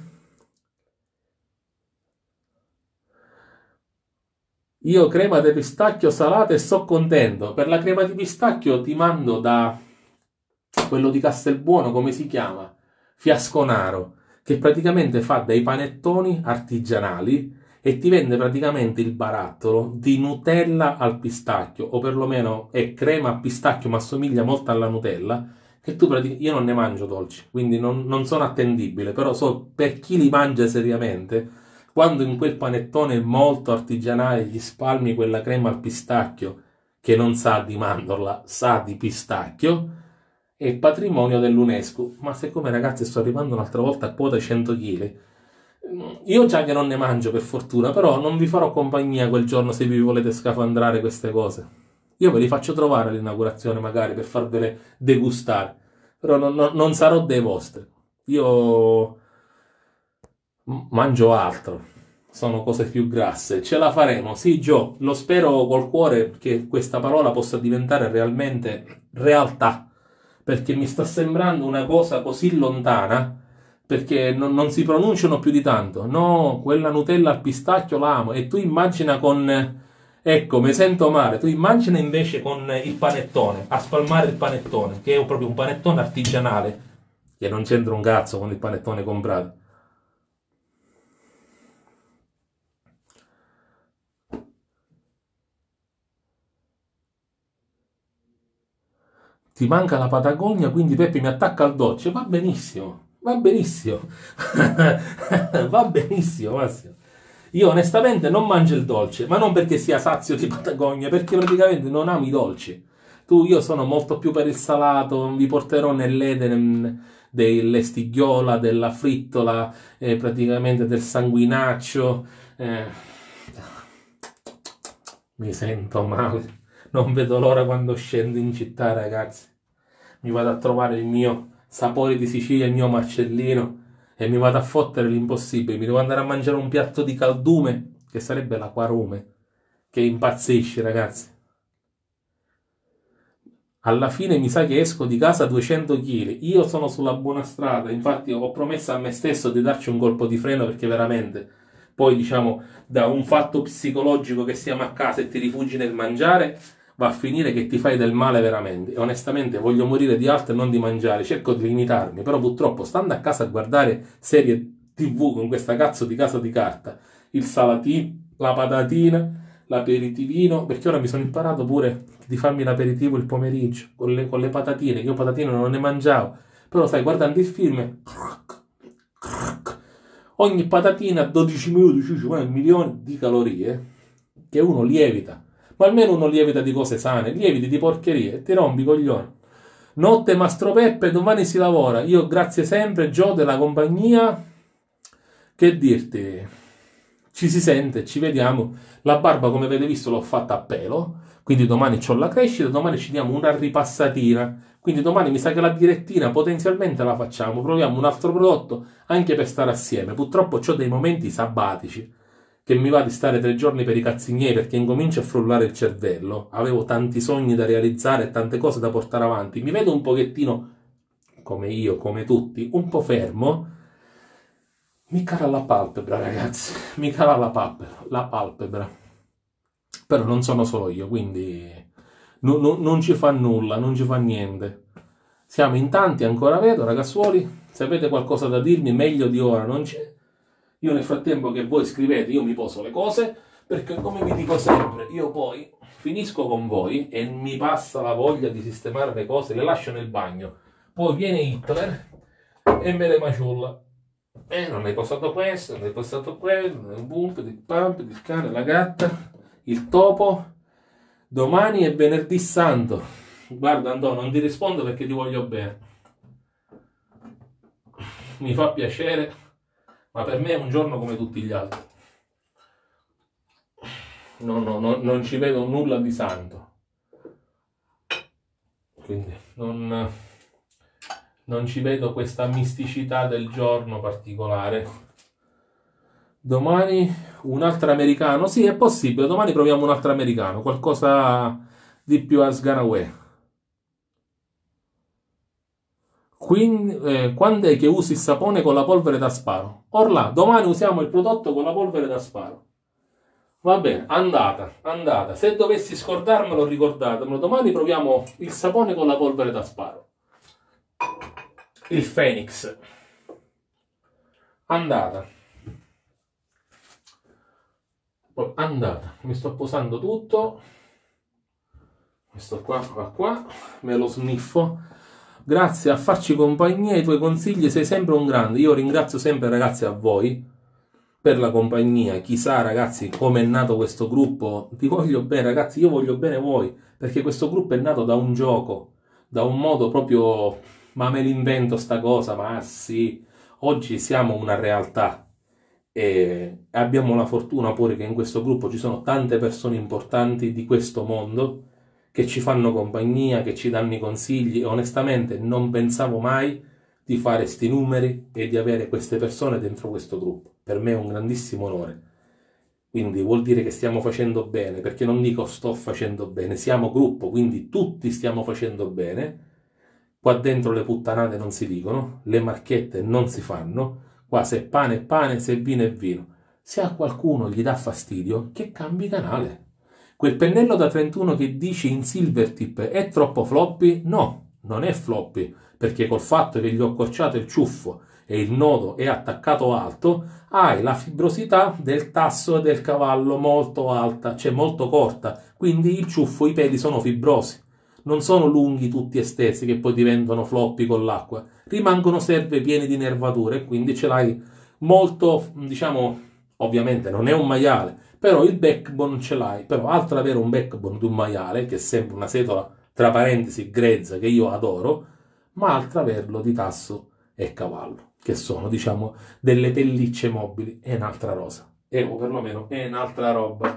Io crema di pistacchio salata e so contento. Per la crema di pistacchio ti mando da quello di Castelbuono, come si chiama? Fiasconaro, che praticamente fa dei panettoni artigianali e ti vende praticamente il barattolo di Nutella al pistacchio, o perlomeno è crema a pistacchio ma assomiglia molto alla Nutella, che tu io non ne mangio dolci, quindi non sono attendibile, però so per chi li mangia seriamente, quando in quel panettone molto artigianale gli spalmi quella crema al pistacchio, che non sa di mandorla, sa di pistacchio, è patrimonio dell'UNESCO. Ma siccome ragazzi sto arrivando un'altra volta a quota 100 kg, io già che non ne mangio per fortuna, però non vi farò compagnia quel giorno se vi volete scafandrare queste cose. Io ve li faccio trovare all'inaugurazione magari per farvele degustare, però non sarò dei vostri. Io mangio altro, sono cose più grasse. Ce la faremo, sì Gio, lo spero col cuore che questa parola possa diventare realmente realtà, perché mi sta sembrando una cosa così lontana, perché non si pronunciano più di tanto. No, quella Nutella al pistacchio l'amo, e tu immagina con... Ecco, mi sento male. Tu immagina invece con il panettone, a spalmare il panettone, che è proprio un panettone artigianale, che non c'entra un cazzo con il panettone comprato. Ti manca la Patagonia, quindi Peppe mi attacca al dolce. Va benissimo, va benissimo. Va benissimo, Massimo. Io onestamente non mangio il dolce, ma non perché sia sazio di Patagonia, perché praticamente non amo i dolci. Io sono molto più per il salato, vi porterò nell'Eden delle stighiola, della frittola, praticamente del sanguinaccio. Mi sento male. Non vedo l'ora quando scendo in città, ragazzi. Mi vado a trovare il mio sapore di Sicilia, il mio Marcellino, e mi vado a fottere l'impossibile. Mi devo andare a mangiare un piatto di caldume, che sarebbe l'acquarume, che impazzisce, ragazzi. Alla fine mi sa che esco di casa 200 kg. Io sono sulla buona strada, infatti ho promesso a me stesso di darci un colpo di freno perché veramente, poi diciamo, da un fatto psicologico che siamo a casa e ti rifugi nel mangiare, va a finire che ti fai del male veramente. E onestamente voglio morire di altro e non di mangiare, cerco di limitarmi, però purtroppo stando a casa a guardare serie TV con questa cazzo di casa di carta, il salatino, la patatina, l'aperitivino, perché ora mi sono imparato pure di farmi l'aperitivo il pomeriggio con le patatine, che io patatine non ne mangiavo, però sai, guardando il film, ogni patatina a 12 minuti ci vuole un milione di calorie che uno lievita, ma almeno uno lievita di cose sane, lieviti di porcherie e ti rompi i coglioni. Notte Mastro Peppe, domani si lavora. Io grazie sempre Gio della compagnia, che dirti, ci si sente, ci vediamo. La barba come avete visto l'ho fatta a pelo, quindi domani c'ho la crescita, domani ci diamo una ripassatina, quindi domani mi sa che la direttina potenzialmente la facciamo, proviamo un altro prodotto anche per stare assieme. Purtroppo ho dei momenti sabbatici che mi va di stare 3 giorni per i cazzi miei perché incomincio a frullare il cervello, avevo tanti sogni da realizzare e tante cose da portare avanti, mi vedo un pochettino, come io, come tutti, un po' fermo. Mi cala la palpebra, ragazzi, mi cala la palpebra. Però non sono solo io, quindi non ci fa nulla, non ci fa niente. Siamo in tanti, ancora vedo, ragazzuoli. Se avete qualcosa da dirmi, meglio di ora non c'è. Io nel frattempo che voi scrivete, io mi poso le cose, perché come vi dico sempre, io poi finisco con voi e mi passa la voglia di sistemare le cose, le lascio nel bagno. Poi viene Hitler e me le maciulla. Non hai posato questo, non hai posato quello, il bump, il pump, il cane, la gatta, il topo. Domani è venerdì santo. Guarda Andò, non ti rispondo perché ti voglio bene. Mi fa piacere, ma per me è un giorno come tutti gli altri. Non ci vedo nulla di santo. Quindi non ci vedo questa misticità del giorno particolare. Domani un altro americano? Sì, è possibile. Domani proviamo un altro americano, qualcosa di più a sganaway. Quindi, quando è che usi il sapone con la polvere da sparo? Orlà, domani usiamo il prodotto con la polvere da sparo. Va bene, andata. Se dovessi scordarmelo, ricordatemelo. Domani proviamo il sapone con la polvere da sparo. Il Phoenix. Andata. Mi sto posando tutto. Questo qua va qua. Me lo sniffo. Grazie a farci compagnia, i tuoi consigli, sei sempre un grande. Io ringrazio sempre, ragazzi, a voi per la compagnia. Chissà, ragazzi, come è nato questo gruppo. Vi voglio bene, ragazzi, io voglio bene voi, perché questo gruppo è nato da un gioco, da un modo proprio, ma me l'invento sta cosa, ma sì, oggi siamo una realtà e abbiamo la fortuna pure che in questo gruppo ci sono tante persone importanti di questo mondo che ci fanno compagnia, che ci danno i consigli e onestamente non pensavo mai di fare sti numeri e di avere queste persone dentro questo gruppo. Per me è un grandissimo onore. Quindi vuol dire che stiamo facendo bene, perché non dico sto facendo bene, siamo gruppo, quindi tutti stiamo facendo bene. Qua dentro le puttanate non si dicono, le marchette non si fanno, qua se pane è pane, se vino è vino. Se a qualcuno gli dà fastidio, che cambi canale. Quel pennello da 31 che dici in Silvertip è troppo floppy? No, non è floppy, perché col fatto che gli ho accorciato il ciuffo e il nodo è attaccato alto, hai la fibrosità del tasso del cavallo molto alta, cioè molto corta, quindi il ciuffo, i peli sono fibrosi. Non sono lunghi tutti estesi che poi diventano floppy con l'acqua, rimangono serve pieni di nervature e quindi ce l'hai molto, diciamo, ovviamente non è un maiale, però il backbone ce l'hai. Però altro avere un backbone di un maiale, che è sempre una setola tra parentesi grezza che io adoro, ma altro averlo di tasso e cavallo, che sono, diciamo, delle pellicce mobili, è un'altra rosa, o perlomeno è un'altra roba.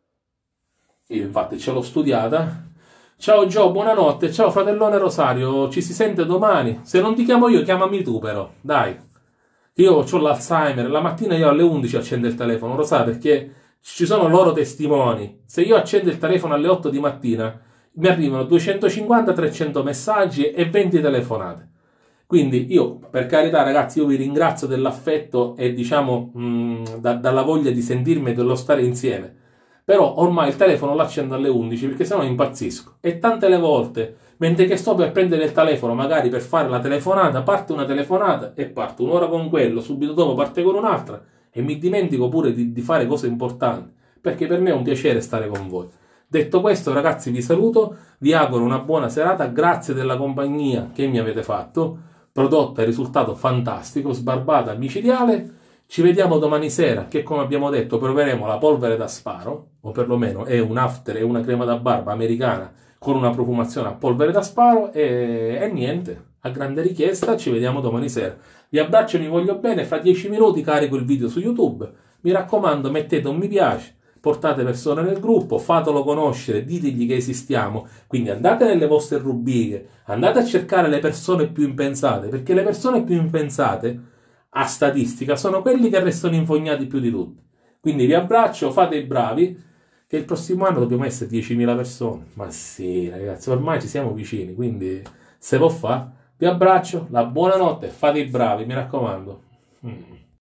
Io infatti ce l'ho studiata. Ciao Gio, buonanotte, ciao fratellone Rosario, ci si sente domani. Se non ti chiamo io, chiamami tu però, dai. Io ho l'Alzheimer, la mattina io alle 11 accendo il telefono, lo sai, perché ci sono loro testimoni. Se io accendo il telefono alle 8 di mattina, mi arrivano 250-300 messaggi e 20 telefonate. Quindi io, per carità ragazzi, io vi ringrazio dell'affetto e diciamo dalla voglia di sentirmi e dello stare insieme. Però ormai il telefono lo accendo alle 11 perché sennò impazzisco. E tante le volte, mentre che sto per prendere il telefono, magari per fare la telefonata, parte una telefonata e parto un'ora con quello, subito dopo parte con un'altra e mi dimentico pure di fare cose importanti, perché per me è un piacere stare con voi. Detto questo, ragazzi, vi saluto, vi auguro una buona serata, grazie della compagnia che mi avete fatto, prodotta e risultato fantastico, sbarbata, micidiale. Ci vediamo domani sera, che come abbiamo detto proveremo la polvere da sparo, o perlomeno è un after e una crema da barba americana con una profumazione a polvere da sparo e niente, a grande richiesta ci vediamo domani sera. Vi abbraccio e vi voglio bene, fra 10 minuti carico il video su YouTube, mi raccomando mettete un mi piace, portate persone nel gruppo, fatelo conoscere, ditegli che esistiamo, quindi andate nelle vostre rubriche, andate a cercare le persone più impensate, perché le persone più impensate a statistica sono quelli che restano infognati più di tutti. Quindi vi abbraccio, fate i bravi, che il prossimo anno dobbiamo essere 10.000 persone. Ma sì, ragazzi, ormai ci siamo vicini, quindi se può fare. Vi abbraccio, la buonanotte, fate i bravi, mi raccomando.